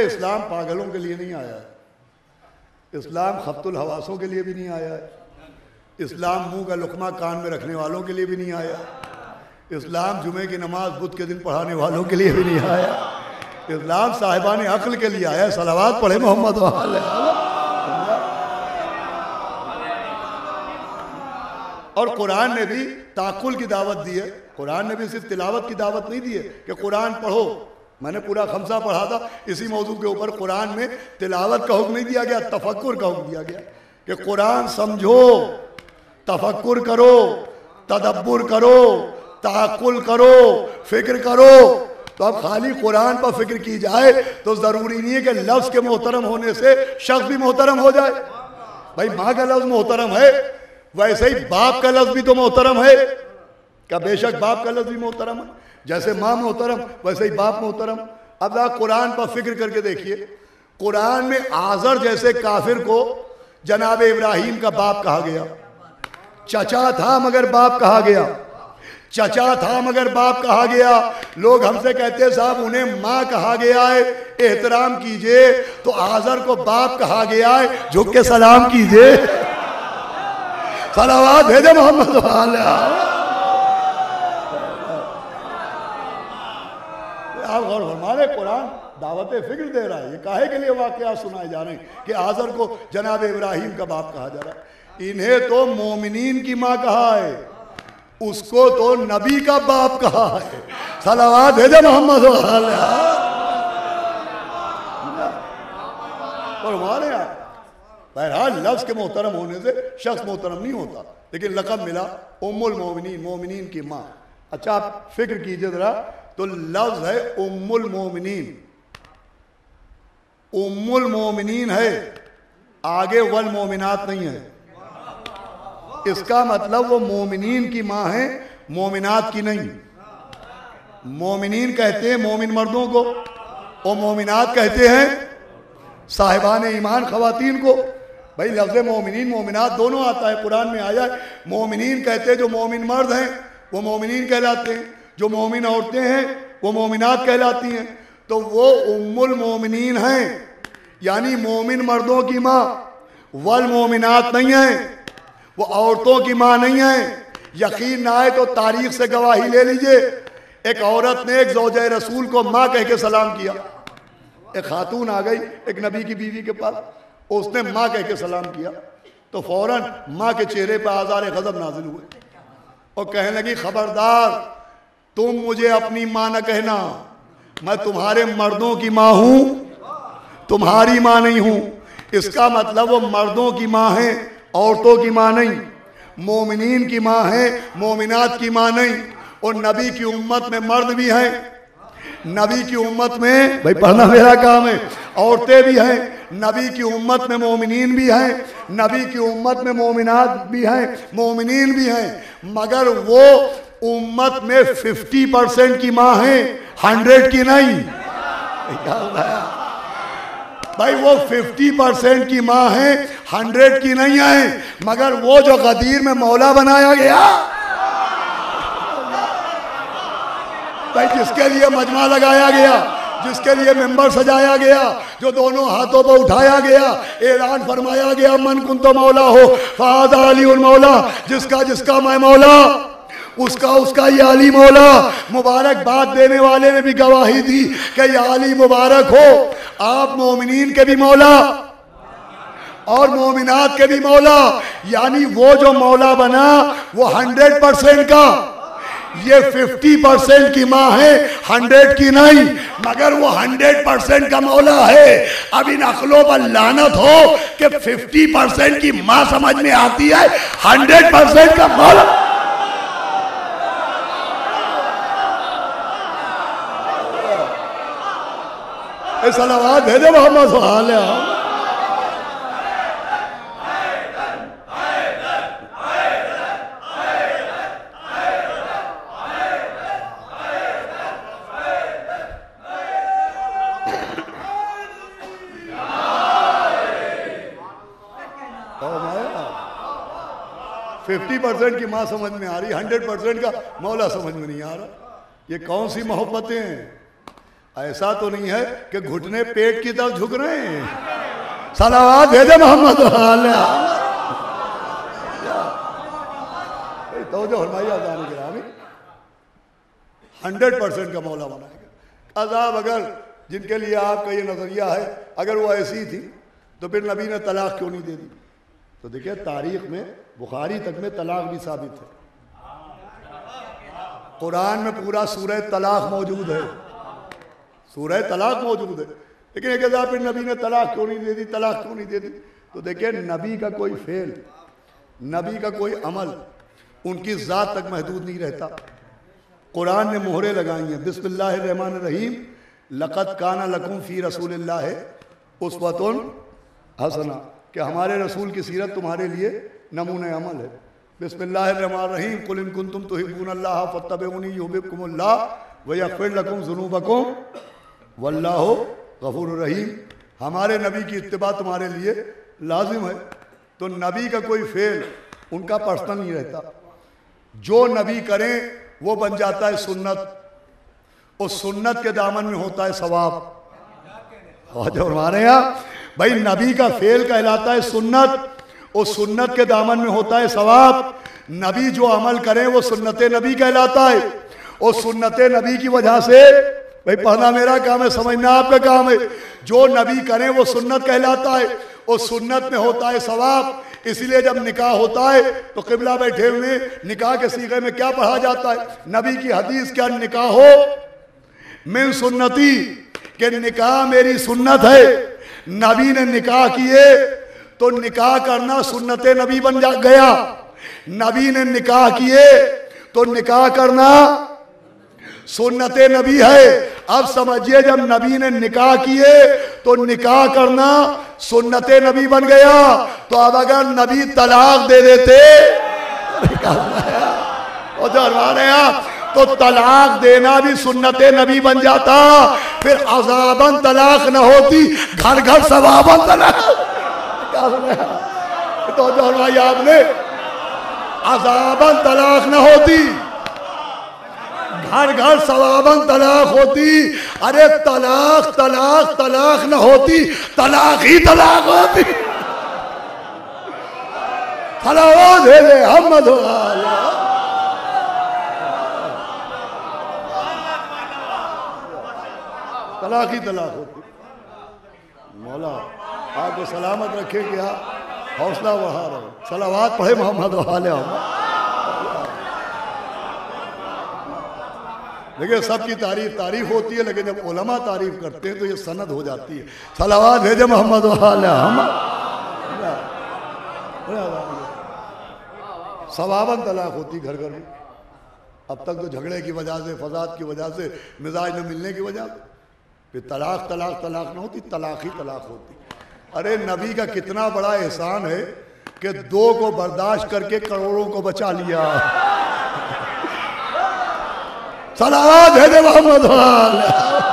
اسلام پاگلوں کے لیے نہیں آیا ہے، اسلام خبط الحواسوں کے لیے بھی نہیں آیا ہے، اسلام منہ کا لقمہ کان میں رکھنے والوں کے لیے بھی نہیں آیا، اسلام جمعے کی نماز بدھ کے دن پڑھانے والوں کے لیے بھی نہیں آیا، اسلام صاحبان عقل کے لیے آیا ہے۔ صلوات پڑھے محمد وآلہ۔ اور قرآن نے بھی تعقل کی دعوت دی ہے، قرآن نے بھی صرف تلاوت کی دعوت نہیں دی ہے کہ قرآن پڑھو۔ میں نے پورا خمسہ پڑھا تھا اسی موضوع کے اوپر، قرآن میں تلاوت کا حکم نہیں دیا گیا، تفکر کا حکم دیا گیا کہ قرآن سمجھو، تفکر کرو، تدبر کرو، تعقل کرو، فکر کرو۔ تو اب خالی قرآن پر فکر کی جائے تو ضروری نہیں ہے کہ لفظ کے محترم ہونے سے شخص بھی محترم ہو جائے۔ بھائی ماں کا لفظ محترم ہے، ویسے ہی باپ کا لفظ بھی تو محترم ہے، کہ بے شک باپ کا لفظ بھی محترم ہے، جیسے ماں محترم ویسے ہی باپ محترم۔ اب آپ قرآن پر فکر کر کے دیکھیے، قرآن میں آزر جیسے کافر کو جناب ابراہیم کا باپ کہا گیا، چچا تھا مگر باپ کہا گیا، چچا تھا مگر باپ کہا گیا۔ لوگ ہم سے کہتے ہیں صاحب انہیں ماں کہا گیا ہے، احترام کیجئے، تو آزر کو باپ کہا گیا ہے، جھک کے سلام کیجئے۔ صلوات بھیجے محمد وآلہ۔ آپ غور فرمائے، قرآن دعوت فکر دے رہا ہے۔ یہ کاہے کے لیے واقعات سنائے جا رہے ہیں کہ آزر کو جناب ابراہیم کا باپ کہا جا رہا ہے؟ انہیں تو مومنین کی ماں کہا ہے، اس کو تو نبی کا باپ کہا ہے۔ صلوات بھیجے محمد وآلہ۔ فرمانے آپ بہرحال لفظ کے محترم ہونے سے شخص محترم نہیں ہوتا، لیکن لقب ملا ام المومنین، مومنین کی ماں۔ اچھا آپ فکر کیجئے ذرا، تو لفظ ہے ام المومنین، ام المومنین ہے، آگے والمومنات نہیں ہے۔ اس کا مطلب وہ مومنین کی ماں ہے، مومنات کی نہیں۔ مومنین کہتے ہیں مومن مردوں کو، اور مومنات کہتے ہیں صاحبان ایمان خواتین کو۔ بھائی لفظ مومنین مومنات دونوں آتا ہے، قرآن میں آیا ہے۔ مومنین کہتے ہیں جو مومن مرد ہیں وہ مومنین کہلاتے ہیں، جو مومن عورتیں ہیں وہ مومنات کہلاتی ہیں۔ تو وہ ام المومنین ہیں، یعنی مومن مردوں کی ماں، والمومنات نہیں ہیں، وہ عورتوں کی ماں نہیں ہیں۔ یقین نہ آئے تو تاریخ سے گواہی لے لیجئے، ایک عورت نے ایک زوجہ رسول کو ماں کہہ کے سلام کیا۔ ایک خاتون آ گئی ایک نبی کی بیوی کے پاس، اس نے ماں کہہ کے سلام کیا، تو فوراً ماں کے چہرے پہ آزار غضب نازل ہوئے اور کہنے لگی خبردار تم مجھے اپنی ماں نہ کہنا، میں تمہارے مردوں کی ماں ہوں، تمہاری ماں نہیں ہوں۔ اس کا مطلب وہ مردوں کی ماں ہے، عورتوں کی ماں نہیں، مومنین کی ماں ہے، مومنات کی ماں نہیں۔ اور نبی کی امت میں مرد بھی ہیں، نبی کی امت میں، بھائی پڑھنا میرا کام ہے، عورتیں بھی ہیں، نبی کی امت میں مومنین بھی ہیں، نبی کی امت میں مومنات بھی ہیں، مومنین بھی ہیں، مگر وہ امت میں 50% کی ماں ہیں، 100 کی نہیں۔ بھائی وہ 50% کی ماں ہیں، 100 کی نہیں ہیں، مگر وہ جو غدیر میں مولا بنایا گیا، بھائی جس کے لیے مجمع لگایا گیا، جس کے لیے ممبر سجایا گیا، جو دونوں ہاتھوں پر اٹھایا گیا، اعلان فرمایا گیا من کنت مولا ہو فہذا علی المولا، جس کا میں مولا، اس کا یہ علی مولا۔ مبارک بات دینے والے نے بھی گواہی دی کہ یہ علی مبارک ہو، آپ مومنین کے بھی مولا اور مومنات کے بھی مولا، یعنی وہ جو مولا بنا وہ 100% کا، یہ 50% کی ماں ہے، 100 کی نہیں، مگر وہ 100% کا مولا ہے۔ اب ان عقلوں پر لعنت ہو کہ 50% کی ماں سمجھ میں آتی ہے، 100% کا مولا۔ صلوات بھیجے محمد صلی اللہ علیہ وسلم۔ ففٹی 50% کی ماں سمجھ میں آ رہی، 100% کا مولا سمجھ میں نہیں آ رہا۔ یہ کون سی محبتیں ہیں؟ ایسا تو نہیں ہے کہ گھٹنے پیٹ کی طرف جھک رہے ہیں. صلوات بھیجے محمد علیہ. توجہ فرمائیے اذان گرامی. 100% کا مولا بنائے گا. عذاب اگر جن کے لیے آپ کا یہ نظریہ ہے اگر وہ ایسی تھی تو پھر نبی نے طلاق کیوں نہیں دے دی؟ تو دیکھیں تاریخ میں بخاری تک میں طلاق بھی ثابت ہے. قرآن میں پورا سورہ طلاق موجود ہے. سورہ طلاق موجود ہے. لیکن ایک عذاب پھر نبی نے طلاق کیوں نہیں دے دی؟ طلاق کیوں نہیں دے دی؟ تو دیکھیں نبی کا کوئی فعل، نبی کا کوئی عمل ان کی ذات تک محدود نہیں رہتا. قرآن نے مہریں لگائی ہیں. بسم اللہ الرحمن الرحیم. لقد کان لکم فی رسول اللہ اسوۃ حسنہ، کہ ہمارے رسول کی سیرت تمہارے لیے نمونہ عمل ہے. بسم اللہ الرحمن الرحیم. قل ان کنتم تحبون اللہ فاتبعونی یحببکم اللہ ویغفر لکم ذنوبکم واللہ غفور الرحیم. ہمارے نبی کی اتباع تمہارے لیے لازم ہے. تو نبی کا کوئی فعل ان کا پرسنل نہیں رہتا. جو نبی کریں وہ بن جاتا ہے سنت. اس سنت کے دامن میں ہوتا ہے ثواب. جو ہمارے یہاں بھائی نبی کا فعل کہلاتا ہے سنت، اس سنت کے دامن میں ہوتا ہے ثواب. نبی جو عمل کریں وہ سنت نبی کہلاتا ہے. اور سنت نبی کی وجہ سے بھائی پڑھنا میرا کام ہے، سمجھنا آپ کا کام ہے. جو نبی کریں وہ سنت کہلاتا ہے. اور سنت میں ہوتا ہے ثواب. اسی لیے جب نکاح ہوتا ہے تو قبلہ بیٹھے ہوئے نکاح کے صیغے میں کیا پڑھا جاتا ہے؟ نبی کی حدیث کیا نکاح ہو من سنتی، کہ نکاح میری سنت ہے. نبی نے نکاح کیے تو نکاح کرنا سنت نبی بن گیا. نبی نے نکاح کیے تو نکاح کرنا سنت نبی ہے. اب سمجھئے جب نبی نے نکاح کیے تو نکاح کرنا سنت نبی بن گیا. تو اب اگر نبی طلاق دے دیتے تو طلاق دینا بھی سنت نبی بن جاتا. پھر عذاباً طلاق نہ ہوتی، گھر گھر ثواباً طلاق. تو جو فرمایا آپ نے عذاباً طلاق نہ ہوتی، گھر گھر ثواباً طلاق ہوتی. ارے طلاق طلاق طلاق نہ ہوتی، طلاق ہی طلاق ہوتی. صلوات ہے محمد طلاق ہی طلاق ہوتی. مولا آپ کو سلامت رکھے کہ آپ حوصلہ بڑھا رہے. صلوات پڑھے محمد والے. لیکن سب کی تعریف ہوتی ہے، لیکن جب علماء تعریف کرتے ہیں تو یہ سند ہو جاتی ہے. صلوات بھیجے محمد والے. ثواباً طلاق ہوتی گھر گھر میں. اب تک تو جھگڑے کی وجہ سے، فساد کی وجہ سے، مزاج نہ ملنے کی وجہ سے پھر طلاق طلاق طلاق نہ ہوتی، طلاق ہی طلاق ہوتی. ارے نبی کا کتنا بڑا احسان ہے کہ 2 کو برداشت کر کے کروڑوں کو بچا لیا. صلوات بھیجے محمد والے.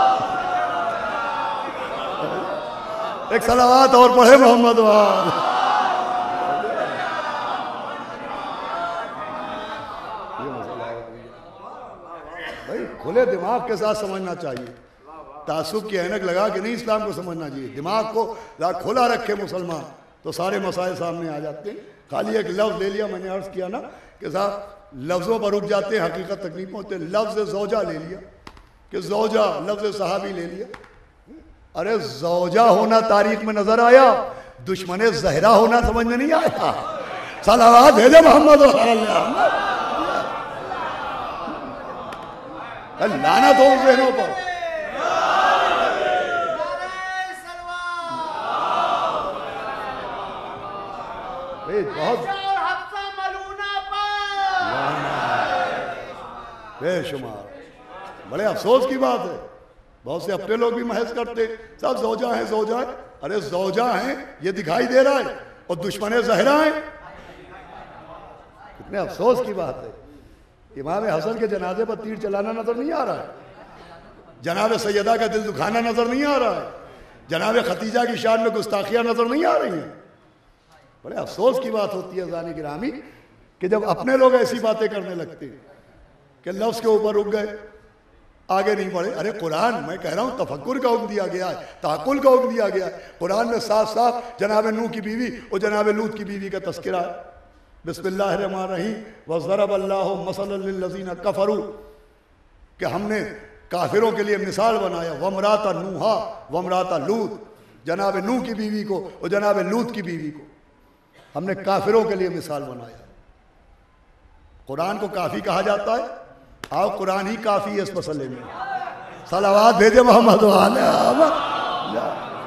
ایک صلوات اور پڑھے محمد والے. بھائی کھلے دماغ کے ساتھ سمجھنا چاہیے. تعصب کی اینک لگا کے نہیں اسلام کو سمجھنا چاہیے. دماغ کو کھلا رکھے مسلمان تو سارے مسائل سامنے آ جاتے ہیں. خالی ایک لفظ لے لیا، میں نے عرض کیا نا کہ صاحب لفظوں پر رک جاتے ہیں، حقیقت تک نہیں پہنچتے. لفظ زوجہ لے لیا کہ زوجہ، لفظ صحابی لے لیا. ارے زوجہ ہونا تاریخ میں نظر آیا، دشمن زہرا ہونا سمجھ میں نہیں آیا. صلوات بھیجے محمد لعنت ہو ذہنوں پر. بہت بے شمار بڑے افسوس کی بات ہے. بہت سے اپنے لوگ بھی محض کرتے سب زوجہ ہیں زوجہ ہیں. ارے زوجہ ہیں یہ دکھائی دے رہا ہے اور دشمن زہرا ہیں. کتنے افسوس کی بات ہے. امام حسن کے جنازے پر تیر چلانا نظر نہیں آ رہا ہے. جناب سیدہ کا دل دکھانا نظر نہیں آ رہا ہے. جناب ختیجہ کی شان میں گستاخیاں نظر نہیں آ رہی ہیں. بڑے افسوس کی بات ہوتی ہے عزیزان گرامی کہ جب اپنے لوگ ایسی باتیں کرنے لگتے ہیں کہ لفظ کے اوپر رک گئے. آگے نہیں بڑھے. ارے قرآن میں کہہ رہا ہوں تفکر کا حکم دیا گیا ہے, تعقل کا حکم دیا گیا ہے. قرآن میں صاف صاف جناب نوح کی بیوی اور جناب لوط کی بیوی کا تذکرہ ہے. بسم اللہ الرحمن الرحیم. وَضَرَبَ اللَّهُ مَثَلًا لِلَّذِينَ كَفَرُوا, کہ ہم نے کافروں کے لیے مثال بنایا. وَامْرَأَتَ نُوحَ وَامْرَأَتَ لُوط, جناب نوح کی بیوی کو اور جناب لوط کی بیوی کو ہم نے کافروں کے لیے مثال بنایا. قرآن کو کافی کہا جاتا ہے. آؤ قرآن ہی کافی ہے اس مسئلے میں. صلوات بھیجے محمد علیہ محمد.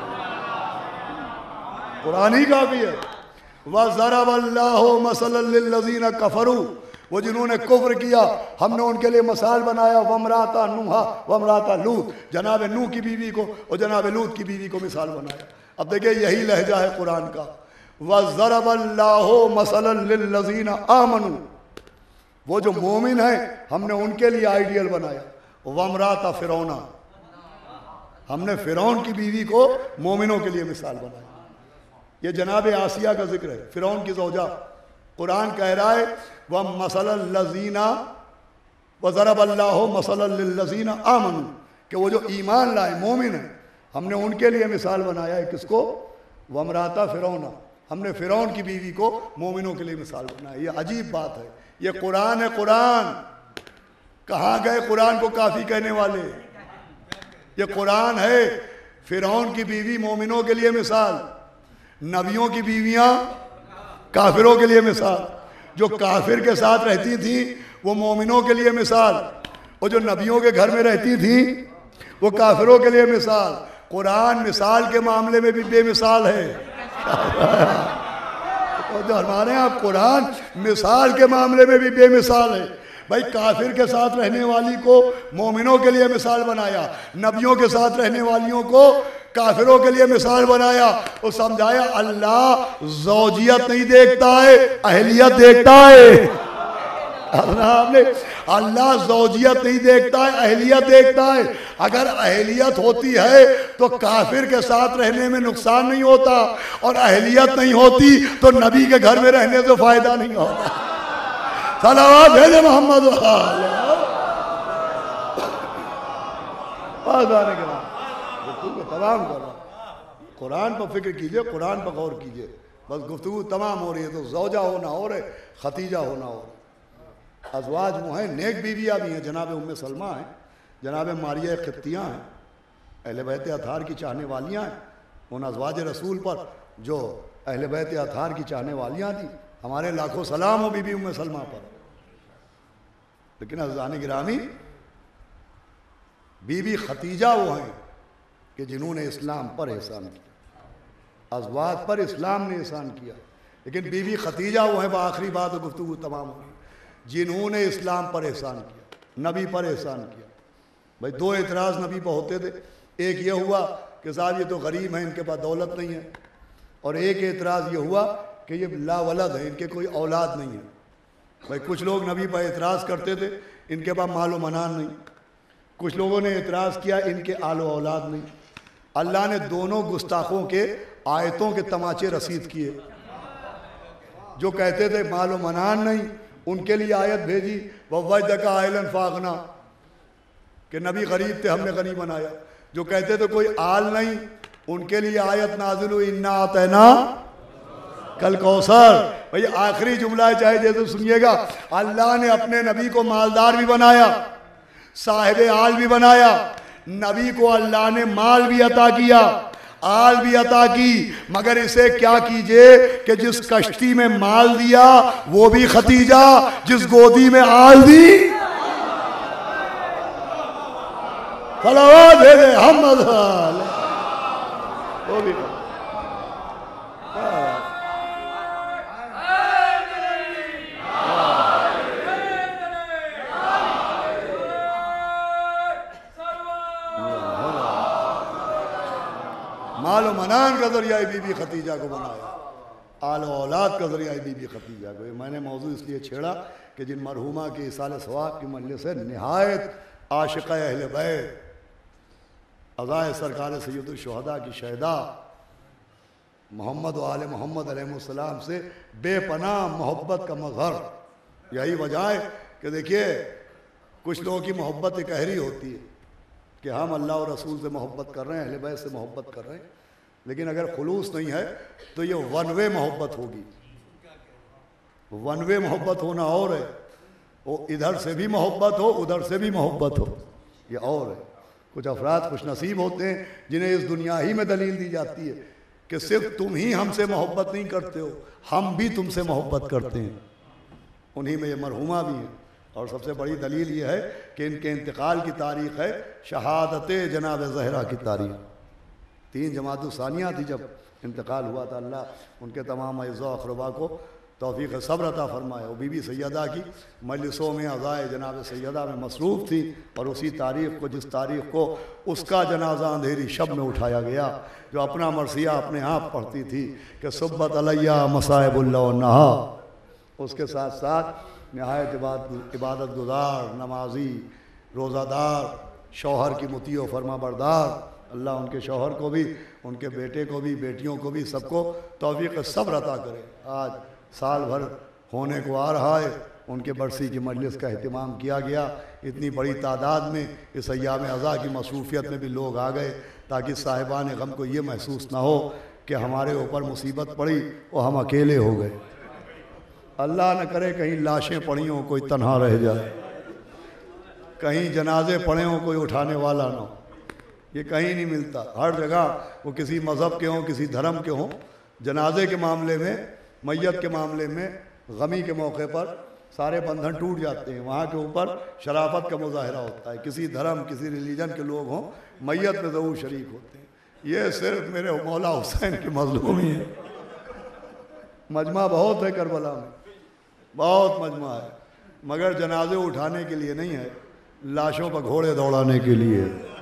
قرآن ہی کافی ہے. وَضَرَبَ اللَّهُ مَثَلًا لِلَّذِينَ كَفَرُوا, وہ جنہوں نے کفر کیا ہم نے ان کے لیے مثال بنایا. وَامْرَأَتَ نُوحَ وَامْرَأَتَ لُوط, جناب نوح کی بیوی کو اور جناب لوط کی بیوی کو مثال بنایا. اب دیکھیں یہی لہجہ ہے قرآن کا. وَضَرَبَ اللَّهُ مَثَلًا لِلَّذِينَ آمَنُوا, وہ جو مومن ہیں ہم نے ان کے لیے آئیڈیل بنایا. وَامْرَأَتَ فِرْعَوْنَ, ہم نے فرعون کی بیوی کو مومنوں کے لیے مثال بنایا. یہ جناب آسیہ کا ذکر ہے, فرعون کی زوجہ. قرآن کہہ رہا ہے وَمَثَلَ الَّذِينَ وَضَرَبَ اللَّهُ مَثَلًا لِلَّذِينَ آمَنُوا, کہ وہ جو ایمان لائے مومن ہیں ہم نے ان کے لیے مثال بنایا ہے. کس کو؟ وَامْرَأَتَ فِرْعَوْنَ, ہم نے فرعون کی بیوی کو مومنوں کے لیے مثال بنایا. یہ عجیب بات ہے. یہ قرآن ہے. قرآن کہاں گئے قرآن کو کافی کہنے والے؟ یہ قرآن ہے. فرعون کی بیوی مومنوں کے لیے مثال, نبیوں کی بیویاں کافروں کے لیے مثال. جو کافر کے ساتھ رہتی تھیں وہ مومنوں کے لیے مثال, اور جو نبیوں کے گھر میں رہتی تھیں وہ کافروں کے لیے مثال. قرآن مثال کے معاملے میں بھی بے مثال ہے. جو ہمارے ہاں قرآن مثال کے معاملے میں بھی بے مثال ہے. بھائی کافر کے ساتھ رہنے والی کو مومنوں کے لیے مثال بنایا, نبیوں کے ساتھ رہنے والیوں کو کافروں کے لیے مثال بنایا, اور سمجھایا اللہ زوجیت نہیں دیکھتا ہے, اہلیت دیکھتا ہے. اللہ زوجیت نہیں دیکھتا ہے, اہلیت دیکھتا ہے. اگر اہلیت ہوتی ہے تو کافر کے ساتھ رہنے میں نقصان نہیں ہوتا, اور اہلیت نہیں ہوتی تو نبی کے گھر میں رہنے سے فائدہ نہیں ہوتا. صلوات بھیجے محمد تمام کر رہا. قرآن پر فکر کیجئے, قرآن پر غور کیجئے. بس گفتگو تمام ہو رہی ہے تو زوجہ ہونا ہو رہے, ختیجہ ہونا ہو رہے. ازواج وہ ہیں, نیک بیویاں بھی ہیں. جناب ام سلمہ ہیں, جناب ماریہ قبطیہ ہیں, اہل بیت اطہار کی چاہنے والیاں ہیں. ان ازواج رسول پر جو اہل بیت اطہار کی چاہنے والیاں تھیں, ہمارے لاکھوں سلام ہو بی بی ام سلمہ پر. لیکن عزیزان گرامی, بی بی ختیجہ وہ ہیں کہ جنہوں نے اسلام پر احسان کیا. ازواج پر اسلام نے احسان کیا, لیکن بی بی ختیجہ وہ ہیں. بآخری بات گفتگو تمام ہوئی, جنہوں نے اسلام پر احسان کیا, نبی پر احسان کیا. بھائی دو اعتراض نبی پر ہوتے تھے. ایک یہ ہوا کہ صاحب یہ تو غریب ہیں, ان کے پاس دولت نہیں ہے. اور ایک اعتراض یہ ہوا کہ یہ لا ولد ہے, ان کے کوئی اولاد نہیں ہے. بھائی کچھ لوگ نبی پر اعتراض کرتے تھے ان کے پاس مال و منان نہیں. کچھ لوگوں نے اعتراض کیا ان کے آل و اولاد نہیں. اللہ نے دونوں گستاخوں کے آیتوں کے تماچے رسید کیے. جو کہتے تھے مال و منان نہیں, ان کے لیے آیت بھیجی وَوَجْدَكَ عَائِلًا فَأَغْنَىٰ, کہ نبی غریب تھے ہم نے غنی بنایا. جو کہتے تھے کوئی آل نہیں, ان کے لیے آیت نازل ہوئی اِنَّا أَعْطَيْنَاكَ الْكَوْثَرَ. بھئی آخری جملہ ہے, چاہے جیسے سنیے گا. اللہ نے اپنے نبی کو مالدار بھی بنایا, صاحب آل بھی بنایا. نبی کو اللہ نے مال بھی عطا کیا, آل بھی عطا کی, مگر اسے کیا کیجئے کہ جس کشتی میں مال دیا وہ بھی ختیجہ, جس گودی میں آل دی صلوات بھیجے محمد وہ بھی. مال و منان کا ذریعہ بی بی ختیجہ کو بنایا, آل و اولاد کا ذریعہ بی بی ختیجہ کو. میں نے موضوع اس لیے چھیڑا کہ جن مرحومہ کی اصال ثواب کی مجلس ہے, نہایت عاشقہ اہل بیت, عزائے سرکار سید الشہداء کی شہداء محمد و آل محمد علیہ السلام سے بے پناہ محبت کا مظہر. یہی وجہ ہے کہ دیکھیے کچھ لوگوں کی محبت اکہری ہوتی ہے کہ ہم اللہ اور رسول سے محبت کر رہے ہیں، اہل بیت سے محبت کر رہے ہیں، لیکن اگر خلوص نہیں ہے تو یہ ون وے محبت ہوگی۔ ون وے محبت ہونا اور ہے، وہ ادھر سے بھی محبت ہو ادھر سے بھی محبت ہو، یہ اور ہے۔ کچھ افراد خوش نصیب ہوتے ہیں جنہیں اس دنیا ہی میں دلیل دی جاتی ہے کہ صرف تم ہی ہم سے محبت نہیں کرتے ہو، ہم بھی تم سے محبت کرتے ہیں۔ انہی میں یہ مرحومہ بھی ہیں، اور سب سے بڑی دلیل یہ ہے کہ ان کے انتقال کی تاریخ ہے شہادت جناب زہرا کی تاریخ۔ 3 جمادی الثانیہ تھی جب انتقال ہوا تھا۔ اللہ ان کے تمام اعزاء و اقربا کو توفیق صبر عطا فرمائے۔ وہ بی بی سیدہ کی مجلسوں میں عزائے جناب سیدہ میں مصروف تھی، اور اسی تاریخ کو، جس تاریخ کو اس کا جنازہ اندھیری شب میں اٹھایا گیا، جو اپنا مرثیہ اپنے آپ پڑھتی تھی کہ صبت علیہ مصائب اللہ والنہا، اس کے ساتھ ساتھ نہایت عبادت گزار، نمازی، روزہ دار، شوہر کی مطیع و فرما بردار۔ اللہ ان کے شوہر کو بھی، ان کے بیٹے کو بھی، بیٹیوں کو بھی، سب کو توفیق صبر عطا کرے۔ آج سال بھر ہونے کو آ رہا ہے، ان کے برسی کی مجلس کا اہتمام کیا گیا۔ اتنی بڑی تعداد میں اس ایام عزا کی مصروفیت میں بھی لوگ آ گئے تاکہ صاحبان غم کو یہ محسوس نہ ہو کہ ہمارے اوپر مصیبت پڑی اور ہم اکیلے ہو گئے۔ اللہ نہ کرے کہیں لاشیں پڑی ہوں کوئی تنہا رہ جائے، کہیں جنازے پڑے ہوں کوئی اٹھانے والا نہ ہو۔ یہ کہیں نہیں ملتا، ہر جگہ وہ کسی مذہب کے ہوں، کسی دھرم کے ہوں، جنازے کے معاملے میں، میت کے معاملے میں، غمی کے موقع پر سارے بندھن ٹوٹ جاتے ہیں۔ وہاں کے اوپر شرافت کا مظاہرہ ہوتا ہے، کسی دھرم، کسی ریلیجن کے لوگ ہوں، میت میں ضرور شریک ہوتے ہیں۔ یہ صرف میرے مولا حسین کی مظلومی ہے۔ مجمع بہت ہے کربلا میں، بہت مجمع ہے، مگر جنازے اٹھانے کے لیے نہیں ہے، لاشوں پر گھوڑے دوڑانے کے لیے۔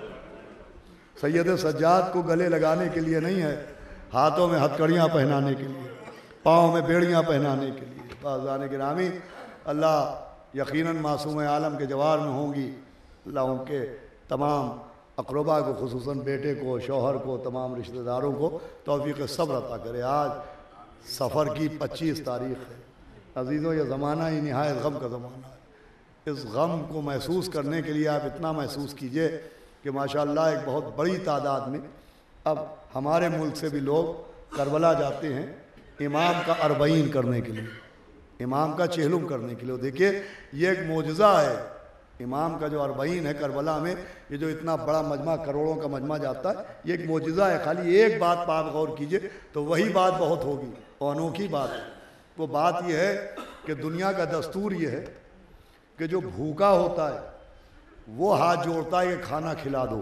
سید سجاد کو گلے لگانے کے لیے نہیں ہے، ہاتھوں میں ہتھکڑیاں پہنانے کے لیے، پاؤں میں بیڑیاں پہنانے کے لیے۔ بازان گرامی، اللہ یقیناً معصوم عالم کے جوار میں ہوں گی، اللہ ان کے تمام اقربا کو، خصوصاً بیٹے کو، شوہر کو، تمام رشتہ داروں کو توفیق صبر عطا کرے۔ آج سفر کی 25 تاریخ ہے۔ عزیزوں، یہ زمانہ ہی نہایت غم کا زمانہ ہے۔ اس غم کو محسوس کرنے کے لیے آپ اتنا محسوس کیجئے کہ ماشاءاللہ ایک بہت بڑی تعداد میں اب ہمارے ملک سے بھی لوگ کربلا جاتے ہیں امام کا اربعین کرنے کے لیے، امام کا چہلم کرنے کے لیے۔ دیکھیے یہ ایک معجزہ ہے، امام کا جو اربعین ہے کربلا میں، یہ جو اتنا بڑا مجمع، کروڑوں کا مجمع جاتا ہے، یہ ایک معجزہ ہے۔ خالی ایک بات پر آپ غور کیجئے تو وہی بات بہت ہوگی اور انوکھی بات ہے۔ وہ بات یہ ہے کہ دنیا کا دستور یہ ہے کہ جو بھوکا ہوتا ہے وہ ہاتھ جوڑتا ہے کہ کھانا کھلا دو۔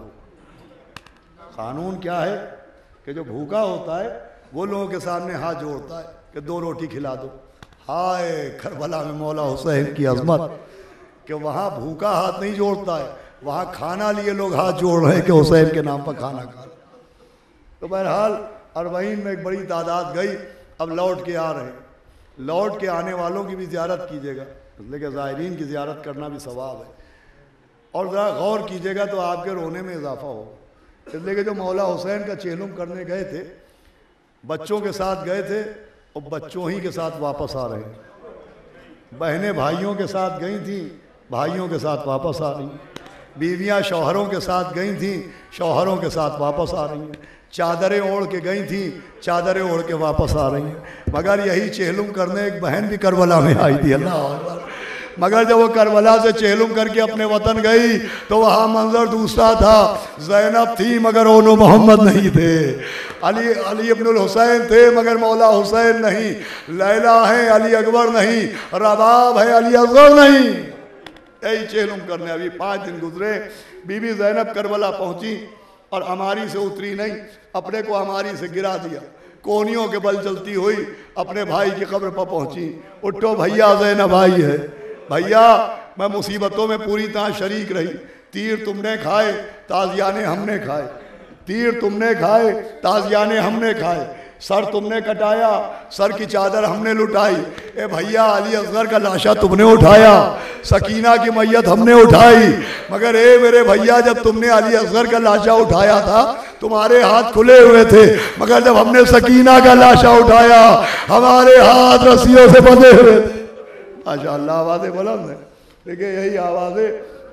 قانون کیا ہے کہ جو بھوکا ہوتا ہے وہ لوگوں کے سامنے ہاتھ جوڑتا ہے کہ 2 روٹی کھلا دو۔ ہائے کربلا میں مولا حسین کی عظمت کہ وہاں بھوکا ہاتھ نہیں جوڑتا ہے، وہاں کھانا لیے لوگ ہاتھ جوڑ رہے ہیں کہ حسین کے نام پر کھانا کھا۔ تو بہرحال اربعین میں ایک بڑی تعداد گئی، اب لوٹ کے آ رہے ہیں۔ لوٹ کے آنے والوں کی بھی زیارت کیجیے گا، اس لیے کہ زائرین کی زیارت کرنا بھی ثواب ہے، اور ذرا غور کیجیے گا تو آپ کے رونے میں اضافہ ہوگا۔ اس لیے کہ جو مولا حسین کا چہلم کرنے گئے تھے، بچوں کے ساتھ گئے تھے اور بچوں ہی کے ساتھ واپس آ رہے ہیں۔ بہنیں بھائیوں کے ساتھ گئی تھیں، بھائیوں کے ساتھ واپس آ رہی ہیں۔ بیویاں شوہروں کے ساتھ گئی تھیں، شوہروں کے ساتھ واپس آ رہی ہیں۔ چادریں اوڑھ کے گئی تھیں، چادریں اوڑھ کے واپس آ رہی ہیں۔ مگر یہی چہلم کرنے ایک بہن بھی کربلا میں آئی تھی، اللہ اکبر۔ مگر جب وہ کربلا سے چہلم کر کے اپنے وطن گئی تو وہاں منظر دوسرا تھا۔ زینب تھی مگر اونو محمد نہیں تھے، علی ابن الحسین تھے مگر مولا حسین نہیں، لیلا ہے علی اکبر نہیں، رباب ہے علی اصغر نہیں۔ یہی چہلم کرنے ابھی 5 دن گزرے، بی بی زینب کربلا پہنچی اور ہماری سے اتری نہیں، اپنے کو ہماری سے گرا دیا، کونیوں کے بل چلتی ہوئی اپنے بھائی کی قبر پر پہنچی۔ اٹھو بھیا، زینب آئی ہے۔ بھیا میں مصیبتوں میں پوری طرح شریک رہی، تیر تم نے کھائے، تازیانے ہم نے کھائے، تیر تم نے کھائے، تازیانے ہم نے کھائے، سر تم نے کٹایا، سر کی چادر ہم نے لٹائی۔ اے بھیا علی اصغر کا لاشا تم نے اٹھایا، سکینہ کی میت ہم نے اٹھائی، مگر اے میرے بھیا جب تم نے علی اصغر کا لاشا اٹھایا تھا تمہارے ہاتھ کھلے ہوئے تھے، مگر جب ہم نے سکینہ کا لاشا اٹھایا ہمارے ہاتھ رسیوں سے بندھے ہوئے تھے۔ ماشاءاللہ آوازیں بلند ہیں، دیکھیں یہی آوازیں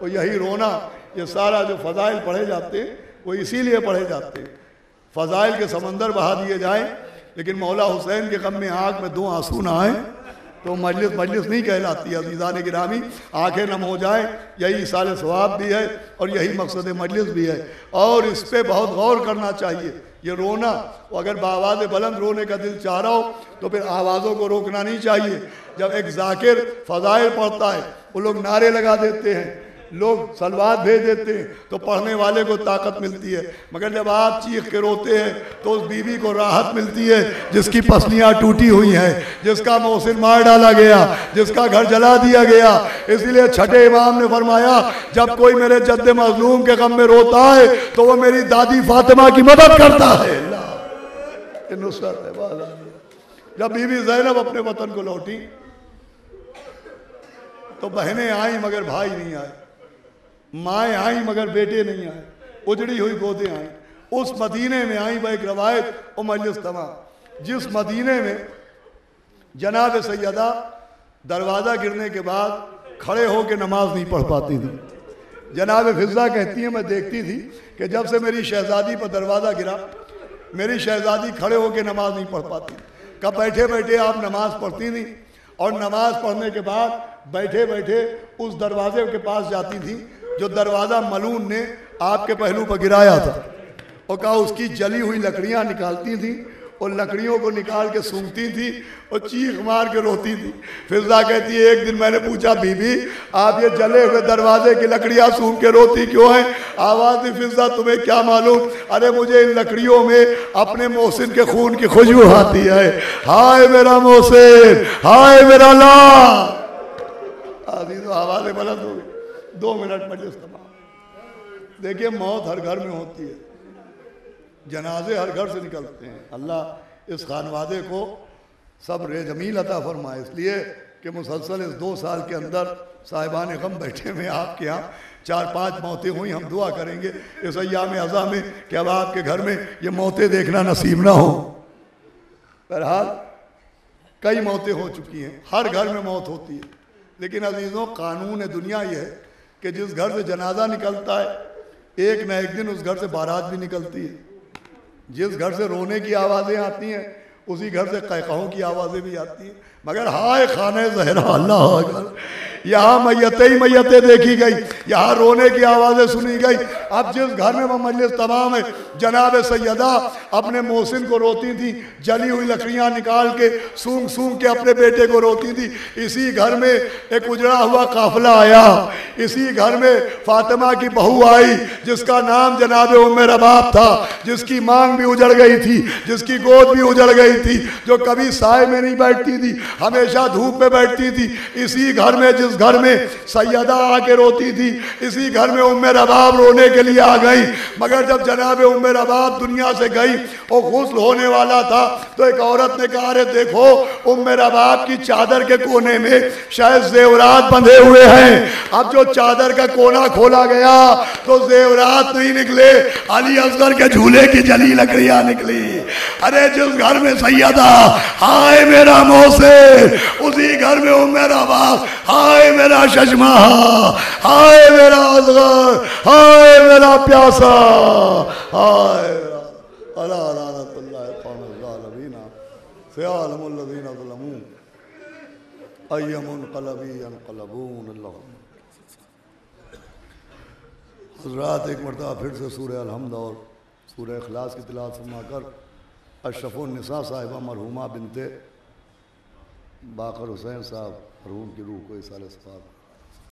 وہ یہی رونا، یہ سارا جو فضائل پڑھے جاتے ہیں وہ اسی لیے پڑھے جاتے ہیں، فضائل کے سمندر بہا دیے جائیں، لیکن مولا حسین کے غم میں آنکھ میں 2 آنسو نہ آئیں تو مجلس نہیں کہلاتی۔ عزیزان گرامی، آنکھیں نم ہو جائیں، یہی ایصال ثواب بھی ہے اور یہی مقصد مجلس بھی ہے، اور اس پہ بہت غور کرنا چاہیے۔ یہ رونا، اگر بآواز بلند رونے کا دل چاہ رہا ہو تو پھر آوازوں کو روکنا نہیں چاہیے۔ جب ایک ذاکر فضائل پڑھتا ہے، وہ لوگ نعرے لگا دیتے ہیں، لوگ صلوات بھیج دیتے ہیں تو پڑھنے والے کو طاقت ملتی ہے، مگر جب آپ چیخ کے روتے ہیں تو اس بیوی کو راحت ملتی ہے جس کی پسلیاں ٹوٹی ہوئی ہیں، جس کا محسن مار ڈالا گیا، جس کا گھر جلا دیا گیا۔ اس لیے چھٹے امام نے فرمایا، جب کوئی میرے جد مظلوم کے غم میں روتا ہے تو وہ میری دادی فاطمہ کی مدد کرتا ہے۔ نصرت ہے۔ جب بی بی زینب اپنے وطن کو لوٹی تو بہنیں آئیں مگر بھائی نہیں آئے، مائیں آئیں مگر بیٹے نہیں آئے، اجڑی ہوئی گودیں آئیں۔ اس مدینے میں آئیں، وہ ایک روایت اور مجلس تمام، جس مدینے میں جناب سیدہ دروازہ گرنے کے بعد کھڑے ہو کے نماز نہیں پڑھ پاتی تھی۔ جناب فضہ کہتی ہیں، میں دیکھتی تھی کہ جب سے میری شہزادی پر دروازہ گرا، میری شہزادی کھڑے ہو کے نماز نہیں پڑھ پاتی۔ کب بیٹھے بیٹھے آپ نماز پڑھتی تھیں، اور نماز پڑھنے کے بعد بیٹھے بیٹھے اس دروازے کے پاس جاتی تھی جو دروازہ ملعون نے آپ کے پہلو پر گرایا تھا، اور کہا اس کی جلی ہوئی لکڑیاں نکالتی تھیں، اور لکڑیوں کو نکال کے سونگتی تھی اور چیخ مار کے روتی تھی۔ فضہ کہتی ہے، ایک دن میں نے پوچھا، بی بی آپ یہ جلے ہوئے دروازے کی لکڑیاں سونگ کے روتی کیوں ہیں؟ آواز دی، فضہ تمہیں کیا معلوم، ارے مجھے ان لکڑیوں میں اپنے محسن کے خون کی خوشبو آتی ہے۔ ہائے میرا محسن، ہائے میرا لال۔ عزیزو آوازیں بلند ہو گئی۔ 2 منٹ مجلس تمام۔ دیکھیے موت ہر گھر میں ہوتی ہے، جنازے ہر گھر سے نکلتے ہیں۔ اللہ اس خانوادے کو صبر جمیل عطا فرمائے، اس لیے کہ مسلسل اس 2 سال کے اندر صاحبان غم بیٹھے ہوئے آپ کے ہاں 4-5 موتیں ہوئی۔ ہم دعا کریں گے اس ایام عزا میں کہ اب آپ کے گھر میں یہ موتیں دیکھنا نصیب نہ ہو۔ بہرحال کئی موتیں ہو چکی ہیں، ہر گھر میں موت ہوتی ہے، لیکن عزیزوں قانون دنیا یہ ہے کہ جس گھر سے جنازہ نکلتا ہے ایک نہ ایک دن اس گھر سے بارات بھی نکلتی ہے۔ جس گھر سے رونے کی آوازیں آتی ہیں اسی گھر سے قہقہوں کی آوازیں بھی آتی ہیں، مگر ہائے خانہ زہرا، اللہ اکبر، یہاں میتیں ہی میتیں دیکھی گئی، یہاں رونے کی آوازیں سنی گئی۔ اب جس گھر میں وہ مجلس تمام ہے، جناب سیدہ اپنے محسن کو روتی تھی، جلی ہوئی لکڑیاں نکال کے سونگ سونگ کے اپنے بیٹے کو روتی تھی، اسی گھر میں ایک اجڑا ہوا قافلہ آیا، اسی گھر میں فاطمہ کی بہو آئی جس کا نام جناب ام رباب تھا، جس کی مانگ بھی اجڑ گئی تھی، جس کی گود بھی اجڑ گئی تھی، جو کبھی سائے میں نہیں بیٹھتی تھی، ہمیشہ دھوپ میں بیٹھتی تھی۔ اسی گھر میں جس گھر میں سیدہ آ کے روتی تھی، اسی گھر میں ام رباب رونے کے لیے آ گئی، مگر جب جناب ام رباب دنیا سے گئی اور غسل ہونے والا تھا تو ایک عورت نے کہا، ارے دیکھو ام رباب کی چادر کے کونے میں شاید زیورات بندھے ہوئے ہیں۔ اب جو چادر کا کونا کھولا گیا تو زیورات نہیں نکلے، علی اصغر کے جھولے کی جلی لکڑیاں نکلی۔ ارے جس گھر میں سیدہ ہائے میرا محسن، اسی گھر میں ام رباب ہائے میرا ششمہ، ہائے میرا اصغر، ہائے میرا پیاسا، ہائے اللہ لعنت اللہ قوم الظالمین فیعلم الذین ظلمون ای منقلب ینقلبون۔ اللہ حضرات ایک مرتبہ پھر سے سورہ الحمد اور سورہ اخلاص کی تلاوت فرما کر اشرف النساء صاحبہ مرحومہ بنت باقر حسین صاحب مرحوم کی روح کو ایصال ثواب